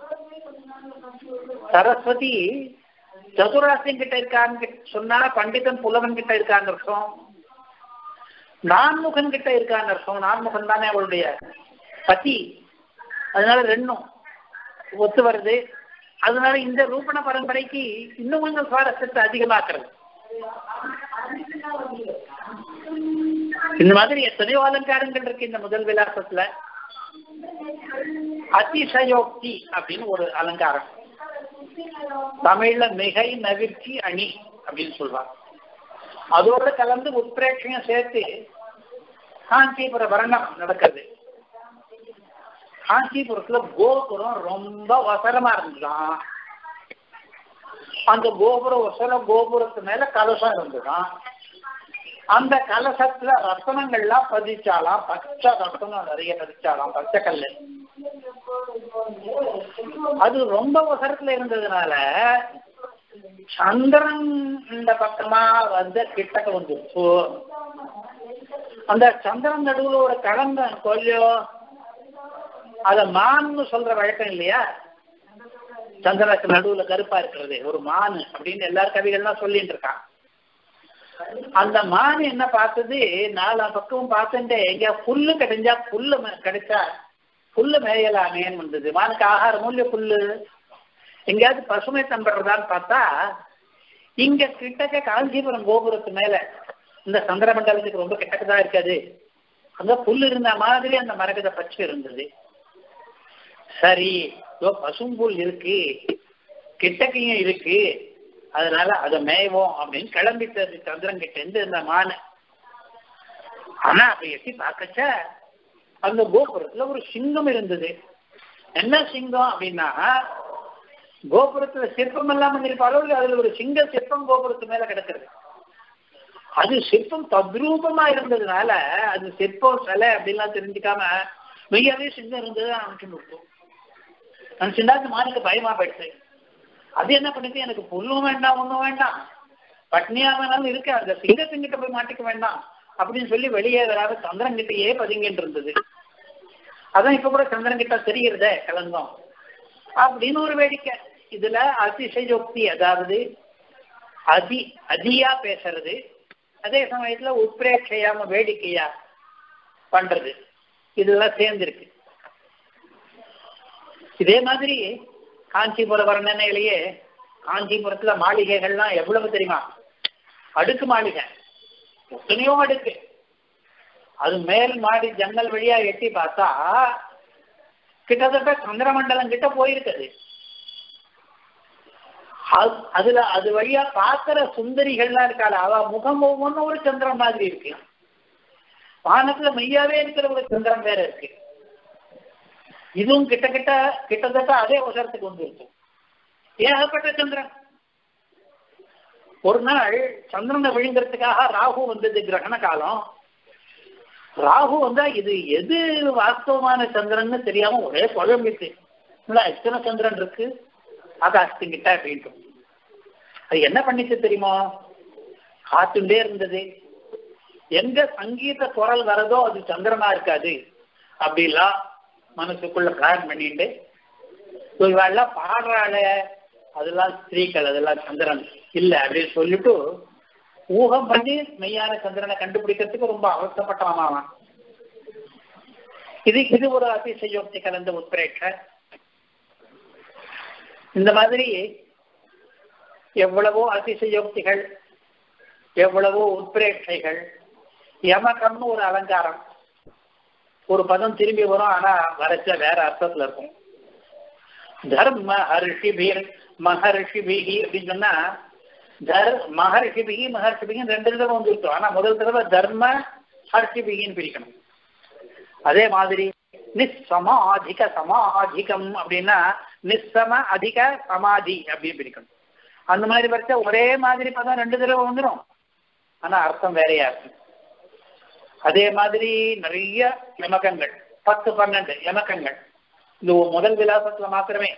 சரஸ்வதி சதுராசியம் கிட்ட இருக்கான்னு சொன்னா பண்டிதன் புலவன் கிட்ட இருக்கான்னு அர்த்தம், நான்முகன் கிட்ட இருக்கான்னு அர்த்தம். நான்முகன் தானே அவளுடைய பதி. அதனால ரெண்டும் ஒத்து வருது. அதனால இந்த ரூபண பரம்பரைக்கு இன்னும் கொஞ்சம் சுவாரஸ்யத்தை அதிகமாக்குறது. இந்த மாதிரி எத்தனையோ அலங்காரங்கள் இருக்கு இந்த முதல் விலாசத்துல. அதிசயோக்தி அப்படின்னு ஒரு அலங்காரம், தமிழ்ல மிகை நவிர்ச்சி அணி அப்படின்னு சொல்லுவாங்க. அதோட கலந்து உட்பிரேட்சையும் சேர்த்து காஞ்சிபுர வர்ணம் நடக்கிறது. காஞ்சிபுரத்துல கோபுரம் ரொம்ப வசரமா இருந்துதான். அந்த கோபுரம் வசர கோபுரத்து மேல கலசம் இருந்துதான். அந்த கலசத்துல ரத்தனங்கள்லாம் பதிச்சாலாம், பச்சை ரத்தனம் நிறைய பதிச்சாலாம், பச்சை கல்லு. அது ரொம்ப வசரத்துல இருந்ததுனால சந்திரன் இந்த பக்கமா வந்து கிட்டக்க வந்துருச்சு. அந்த சந்திரன் நடுவுல ஒரு கலந்த கொல்லியோ அத மான்னு சொல்ற வழக்கம் இல்லையா? சந்திரனுக்கு நடுவுல கருப்பா இருக்கிறது ஒரு மானு அப்படின்னு எல்லா கவிகள்லாம் சொல்லிட்டு இருக்கான். அந்த மான் என்ன பார்த்தது, நாலா பக்கமும் பார்த்துட்டு எங்க புல்லு கிடைஞ்சா புல்லு கிடைச்சா புல்லு மேயலாமேன்னு வந்தது. மானுக்கு ஆகாரம் இல்லையா புல்லு, எங்கேயாவது பசுமை தம்படுறதான்னு பார்த்தா இங்க கிட்டக்க காஞ்சிபுரம் கோபுரத்து மேல இந்த சந்திரமண்டலத்துக்கு ரொம்ப கிட்டக்கதான் இருக்காது, அங்க புல் இருந்த மாதிரி அந்த மரகத பச்சை இருந்தது. சரி பசும்புல் இருக்கு கிட்டக்கையும் இருக்கு, அதனால அதை மேய்வோம் அப்படின்னு கிளம்பிட்டது சந்திரன் கிட்ட இருந்து இந்த மான. ஆனா அப்ப எட்டி பார்க்கச்ச அந்த கோபுரத்துல ஒரு சிங்கம் இருந்தது. என்ன சிங்கம் அப்படின்னா, கோபுரத்துல சிற்பம் எல்லாம் பண்ணிருப்பாளோ அதுல ஒரு சிங்க சிற்பம் கோபுரத்து மேல கிடக்குறது. அது சிற்பம் தத்ரூபமா இருந்ததுனால அது சிற்பம் சிலை அப்படின்லாம் தெரிஞ்சுக்காம மெய்யாவே சிங்கம் இருந்தது அனுப்பிச்சு விட்டோம். நினைச்சுட்டா அந்த மானுக்கு பயமா போயிடுச்சு. அது என்ன பண்ணுது, எனக்கு புல்லும் வேண்டாம் ஒண்ணும் வேண்டாம், பட்னியா வேணாலும் இருக்கு, அந்த சிங்கத்தின்கிட்ட போய் மாட்டிக்க வேண்டாம் அப்படின்னு சொல்லி வெளியே வராத சந்திரன் கிட்டயே பதுங்கிட்டு இருந்தது. அதான் இப்ப கூட சந்திரன் கிட்ட தெரிகிறதே கலந்தோம் அப்படின்னு ஒரு வேடிக்கை. இதுல அதிசயோக்தி, அதாவது அதி அதியா பேசுறது, அதே சமயத்துல உட்பிரேட்சையாம வேடிக்கையா பண்றது, இதெல்லாம் சேர்ந்திருக்கு. இதே மாதிரி காஞ்சிபுர வர்ணனையிலேயே காஞ்சிபுரத்துல மாளிகைகள்லாம் எவ்வளவு தெரியுமா, அடுக்கு மாளிகை எத்தனையோ அடுக்கு. அது மேல் மாடி ஜன்னல் வழியா எட்டி பார்த்தா கிட்டத்தட்ட சந்திரமண்டலம் கிட்ட போயிருக்குது. அதுல அது வழியா பாக்குற சுந்தரிகள்லாம் இருக்காள், அவ முகம் ஒவ்வொன்றும் ஒரு சந்திரன் மாதிரி இருக்கு. வானத்துல மெய்யாவே இருக்கிற ஒரு சந்திரன் வேற இருக்கு. இதுவும் கிட்ட கிட்ட கிட்டத்தட்ட அதே உசரத்துக்கு வந்துருக்கு. ஏகப்பட்ட சந்திரன். ஒரு நாள் சந்திரனை விழுங்கிறதுக்காக ராகு வந்தது, கிரகண காலம். ராகு வந்தா இது எது வாஸ்தவமான சந்திரன்னு தெரியாம ஒரே குழம்பிட்டு, எத்தனை சந்திரன் இருக்கு ஆகாசத்துக்கிட்ட அப்படின்ட்டு. அது என்ன பண்ணிச்சு தெரியுமா, காத்துட்டே இருந்தது. எங்க சங்கீத குரல் வரதோ அது சந்திரனா இருக்காது அப்படிலாம் மனசுக்குள்ள பிளான் பண்ணிட்டு, இவெல்லாம் பாடுறாள அதெல்லாம் ஸ்திரீகள், அதெல்லாம் சந்திரன் இல்லை அப்படின்னு சொல்லிட்டு ஊகம் பண்ணி மெய்யான சந்திரனை கண்டுபிடிக்கிறதுக்கு ரொம்ப அவசரப்பட்டான். இது இது ஒரு அதிசயோக்தி கலந்த உட்பிரேட்சை. இந்த மாதிரி எவ்வளவோ அதிசயோக்திகள், எவ்வளவோ உட்பிரேட்சைகள். யமகம்னு ஒரு அலங்காரம், ஒரு பதம் திரும்பி வரும், ஆனா வரைச்ச வேற அர்த்தத்துல இருக்கும். தர்ம ஹர்ஷிபீர் மகர்ஷிபிகி அப்படின்னு சொன்னா, தர் மகர்ஷிபிகி மகர்ஷிபிகி ரெண்டு தடவை வந்துருக்கோம். ஆனா முதல் தடவை தர்ம ஹர்ஷிபிகின்னு பிரிக்கணும். அதே மாதிரி நிஸ்ஸமாதிக சமாதிகம் அப்படின்னா நிஸ்ஸம அதிக சமாதி அப்படின்னு பிரிக்கணும். அந்த மாதிரி வரைச்சா ஒரே மாதிரி பதம் ரெண்டு தடவை வந்துடும், ஆனா அர்த்தம் வேறையா இருக்கும். அதே மாதிரி நிறைய யமகங்கள், பத்து பன்னெண்டு யமகங்கள் இது முதல் விலாசத்துல மாத்திரமே.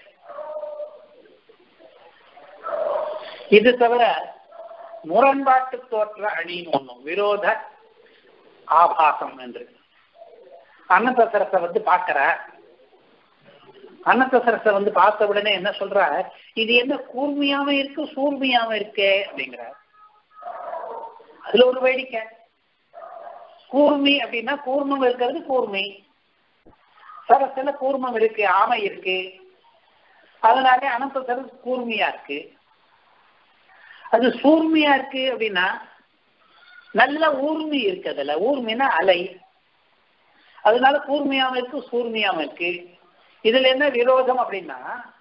இது தவிர முரண்பாட்டு தோற்ற அணின்னு ஒண்ணும், விரோத ஆபாசம் என்று. அன்னதசரத்தை வந்து பார்க்கிற, அன்னதசரத்தை வந்து பார்த்த உடனே என்ன சொல்ற, இது என்ன கூர்மையாம இருக்கு சூர்மையாம இருக்கே அப்படிங்கிற. அதுல ஒரு வேடிக்கை. கூர்மி அப்படின்னா கூர்மம் இருக்கிறது கூர்மை, சரஸ்ல கூர்மம் இருக்கு, ஆமை இருக்கு, அதனால அனந்தசரஸ் கூர்மையா இருக்கு. அது சூர்மையா இருக்கு அப்படின்னா நல்ல ஊர்மி இருக்கு. அதுல ஊர்மினா அலை, அதனால கூர்மையாம இருக்கு, சூர்மியாம இருக்கு. இதுல என்ன விரோதம் அப்படின்னா,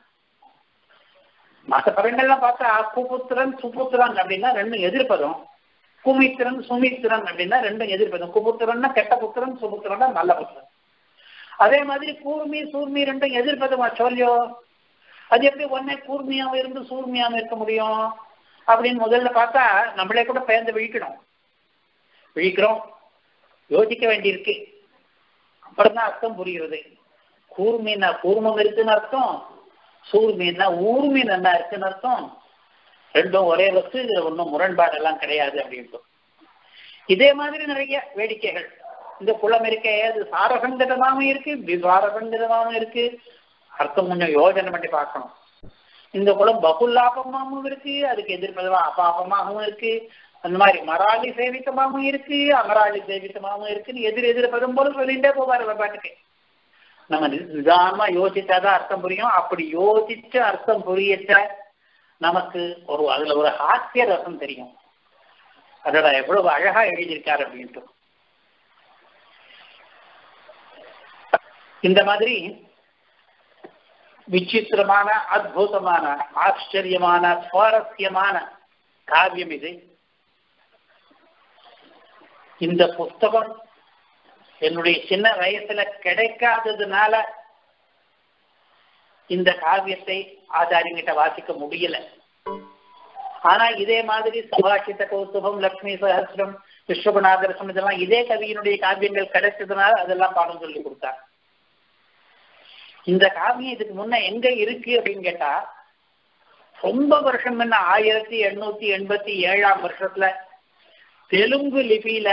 மற்ற பதங்கள்லாம் பார்த்தா குபுத்திரன் சுபுத்திரன் அப்படின்னா ரெண்டும் எதிர்ப்பதும், குமித்திரன் சுமித்திரன் அப்படின்னா ரெண்டும் எதிர்ப்பதும். குபுத்திரன்னா கெட்ட புத்திரன், சுபுத்திரன்னா நல்ல புத்திரன். அதே மாதிரி கூர்மி சூர்மி ரெண்டும் எதிர்ப்பதுமா சொல்லியோ, அது எப்படி ஒன்னே கூர்மியாம இருந்து சூர்மியாம இருக்க முடியும் அப்படின்னு முதல்ல பார்த்தா நம்மளே கூட பயந்து விழிக்கணும். விழிக்கிறோம், யோசிக்க வேண்டியிருக்கு. அப்புறம் தான் அர்த்தம் புரிகிறது. கூர்மீனா கூர்மம் இருக்குன்னு அர்த்தம், சூர்மீனா ஊர்மீன் என்ன இருக்குன்னு அர்த்தம். ரெண்டும் ஒரே வஸ்து, இதுல ஒன்றும் முரண்பாடெல்லாம் கிடையாது அப்படின்ட்டு. இதே மாதிரி நிறைய வேடிக்கைகள். இந்த குளம் இருக்க அது சாரசங்கதமாகவும் இருக்கு, விசாரசங்கதமாகவும் இருக்கு. அர்த்தம் கொஞ்சம் யோஜனை பண்ணி பார்க்கணும். இந்த குளம் பகுல்லாபமாகவும் இருக்கு, அதுக்கு எதிர்ப்பதமா அபாபமாகவும் இருக்கு. அந்த மாதிரி மராளி சேவித்தமாகவும் இருக்கு, அமராளி சேவித்தமாகவும் இருக்குன்னு எதிர் எதிர்ப்பதும் போல சொல்லிட்டே போவார் பாட்டுக்கு. நம்ம நிதானமா யோசிச்சாதான் அர்த்தம் புரியும். அப்படி யோசிச்சு அர்த்தம் புரியச்ச நமக்கு ஒரு அதுல ஒரு ஹாஸ்ய ரசம் தெரியும். அதோட எவ்வளவு அழகா எழுதியிருக்காரு அப்படின்ட்டு. இந்த மாதிரி விசித்திரமான, அற்புதமான, ஆச்சரியமான, சுவாரஸ்யமான காவியம் இது. இந்த புஸ்தகம் என்னுடைய சின்ன வயசுல கிடைக்காததுனால இந்த காவியத்தை ஆச்சாரியங்கிட்ட வாசிக்க முடியல. ஆனா இதே மாதிரி சுபாஷித கௌசுபம், லக்ஷ்மி சஹஸ்ரம், விஸ்வகுணாதரசம் இதெல்லாம் இதே கவியினுடைய காவியங்கள் கிடைச்சதுனால அதெல்லாம் பாடம் சொல்லி கொடுத்தார். இந்த காவியம் இதுக்கு முன்ன எங்க இருக்கு அப்படின்னு கேட்டா, ரொம்ப வருஷம் முன்ன ஆயிரத்தி எண்ணூத்தி எண்பத்தி ஏழாம் வருஷத்துல தெலுங்கு லிபியில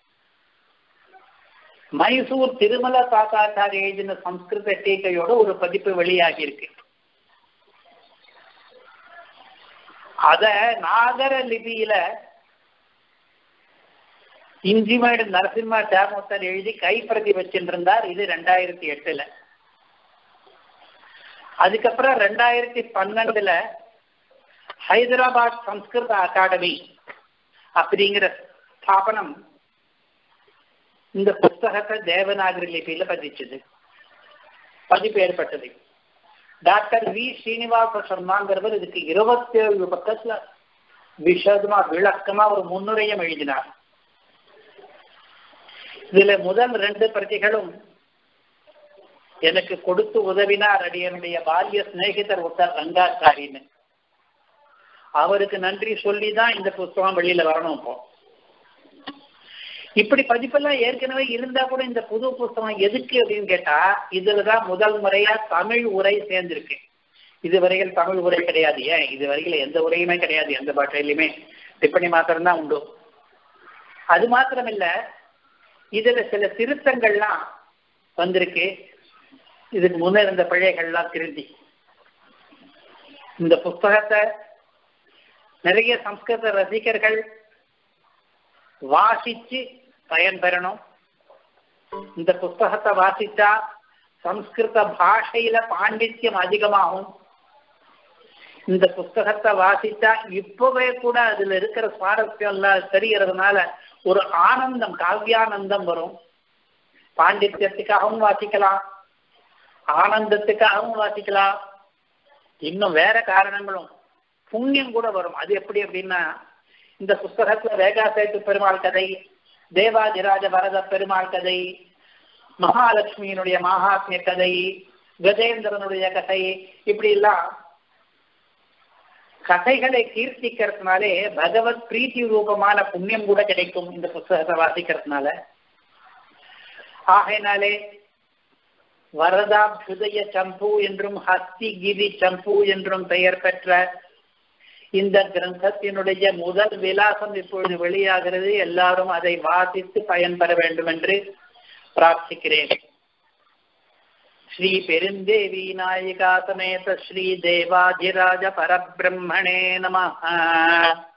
மைசூர் திருமல தாத்தாச்சாரிய எழுதின சம்ஸ்கிருத டீக்கையோட ஒரு பதிப்பு வெளியாகி இருக்கு. அத நாகர லிபியில இஞ்சிமேடு நரசிம்ம தேமோத்தர் எழுதி கைப்பிரதி வச்சிருந்தார். இது ரெண்டாயிரத்தி எட்டுல. அதுக்கப்புறம் ரெண்டாயிரத்தி பன்னெண்டுல ஹைதராபாத் சம்ஸ்கிருத அகாடமி அப்படிங்கிற ஸ்தாபனம் இந்த புஸ்தகத்தை தேவநாகரி லிபியில பதிச்சது, பதிப்பு ஏற்பட்டது. டாக்டர் வி ஸ்ரீனிவாச சர்மாங்கிறவர் இதுக்கு இருபத்தி ஏழு பக்கத்துல விஷதமா விளக்கமா ஒரு முன்னுரையம் எழுதினார். இதுல முதல் ரெண்டு பிரதிகளும் எனக்கு கொடுத்து உதவினார் அடியனுடைய பால்ய சிநேகிதர் ஒருத்தர் ரங்காச்சாரின்னு. அவருக்கு நன்றி சொல்லிதான் இந்த புஸ்தகம் வெளியில வரணும். இப்போ இப்படி பதிப்பெல்லாம் ஏற்கனவே இருந்தா கூட இந்த புது புஸ்தகம் எதுக்கு அப்படின்னு கேட்டா, இதுலதான் முதல் முறையா தமிழ் உரை சேர்ந்திருக்கு. இதுவரையில் தமிழ் உரை கிடையாது. ஏன் இதுவரையில் எந்த உரையுமே கிடையாது, எந்த பாஷையிலுமே டிப்பணி மாத்திரம்தான் உண்டு. அது மாத்திரம் இல்ல, இதுல சில திருத்தங்கள்லாம் வந்திருக்கு. இதுக்கு முன்ன இருந்த பிழைகள்லாம் திருந்தி இந்த புஸ்தகத்தை நிறைய சம்ஸ்கிருத ரசிகர்கள் வாசிச்சு பயன்பெறணும். இந்த புஸ்தகத்தை வாசிச்சா சம்ஸ்கிருத பாஷையில பாண்டித்யம் அதிகமாகும். இந்த புஸ்தகத்தை வாசிச்சா இப்பவே கூட அதுல இருக்கிற சுவாரஸ்யம் எல்லாம் தெரியறதுனால ஒரு ஆனந்தம், காவியானந்தம் வரும். பாண்டித்யத்துக்காகவும் வாசிக்கலாம், ஆனந்தத்துக்காகவும் வாசிக்கலாம், இன்னும் வேற காரணங்களும் புண்ணியம் கூட வரும். அது எப்படி அப்படின்னா, இந்த புஸ்தகத்துல வேகாசேத்து பெருமாள் கதை, தேவாதிராஜ வரத பெருமாள் கதை, மகாலட்சுமியினுடைய மகாத்மிய கதை, கஜேந்திரனுடைய கதை, இப்படி எல்லாம் கதைகளை கீர்த்திக்கிறதுனாலே பகவத் பிரீத்தி ரூபமான புண்ணியம் கூட கிடைக்கும் இந்த புஸ்தகத்தை வாசிக்கிறதுனால. ஆகையினாலே வரதாபியுதய சம்பு என்றும் ஹஸ்திகிரி சம்பு என்றும் பெயர் பெற்ற இந்த கிரந்தத்தினுடைய முதல் விலாசம் இப்பொழுது வெளியாகிறது. எல்லாரும் அதை வாசித்து பயன்பெற வேண்டும் என்று பிரார்த்திக்கிறேன். ஸ்ரீ பெருந்தேவி நாயிகா சமேத ஸ்ரீ தேவாதிராஜ பரபிரம்மணே நமஹ.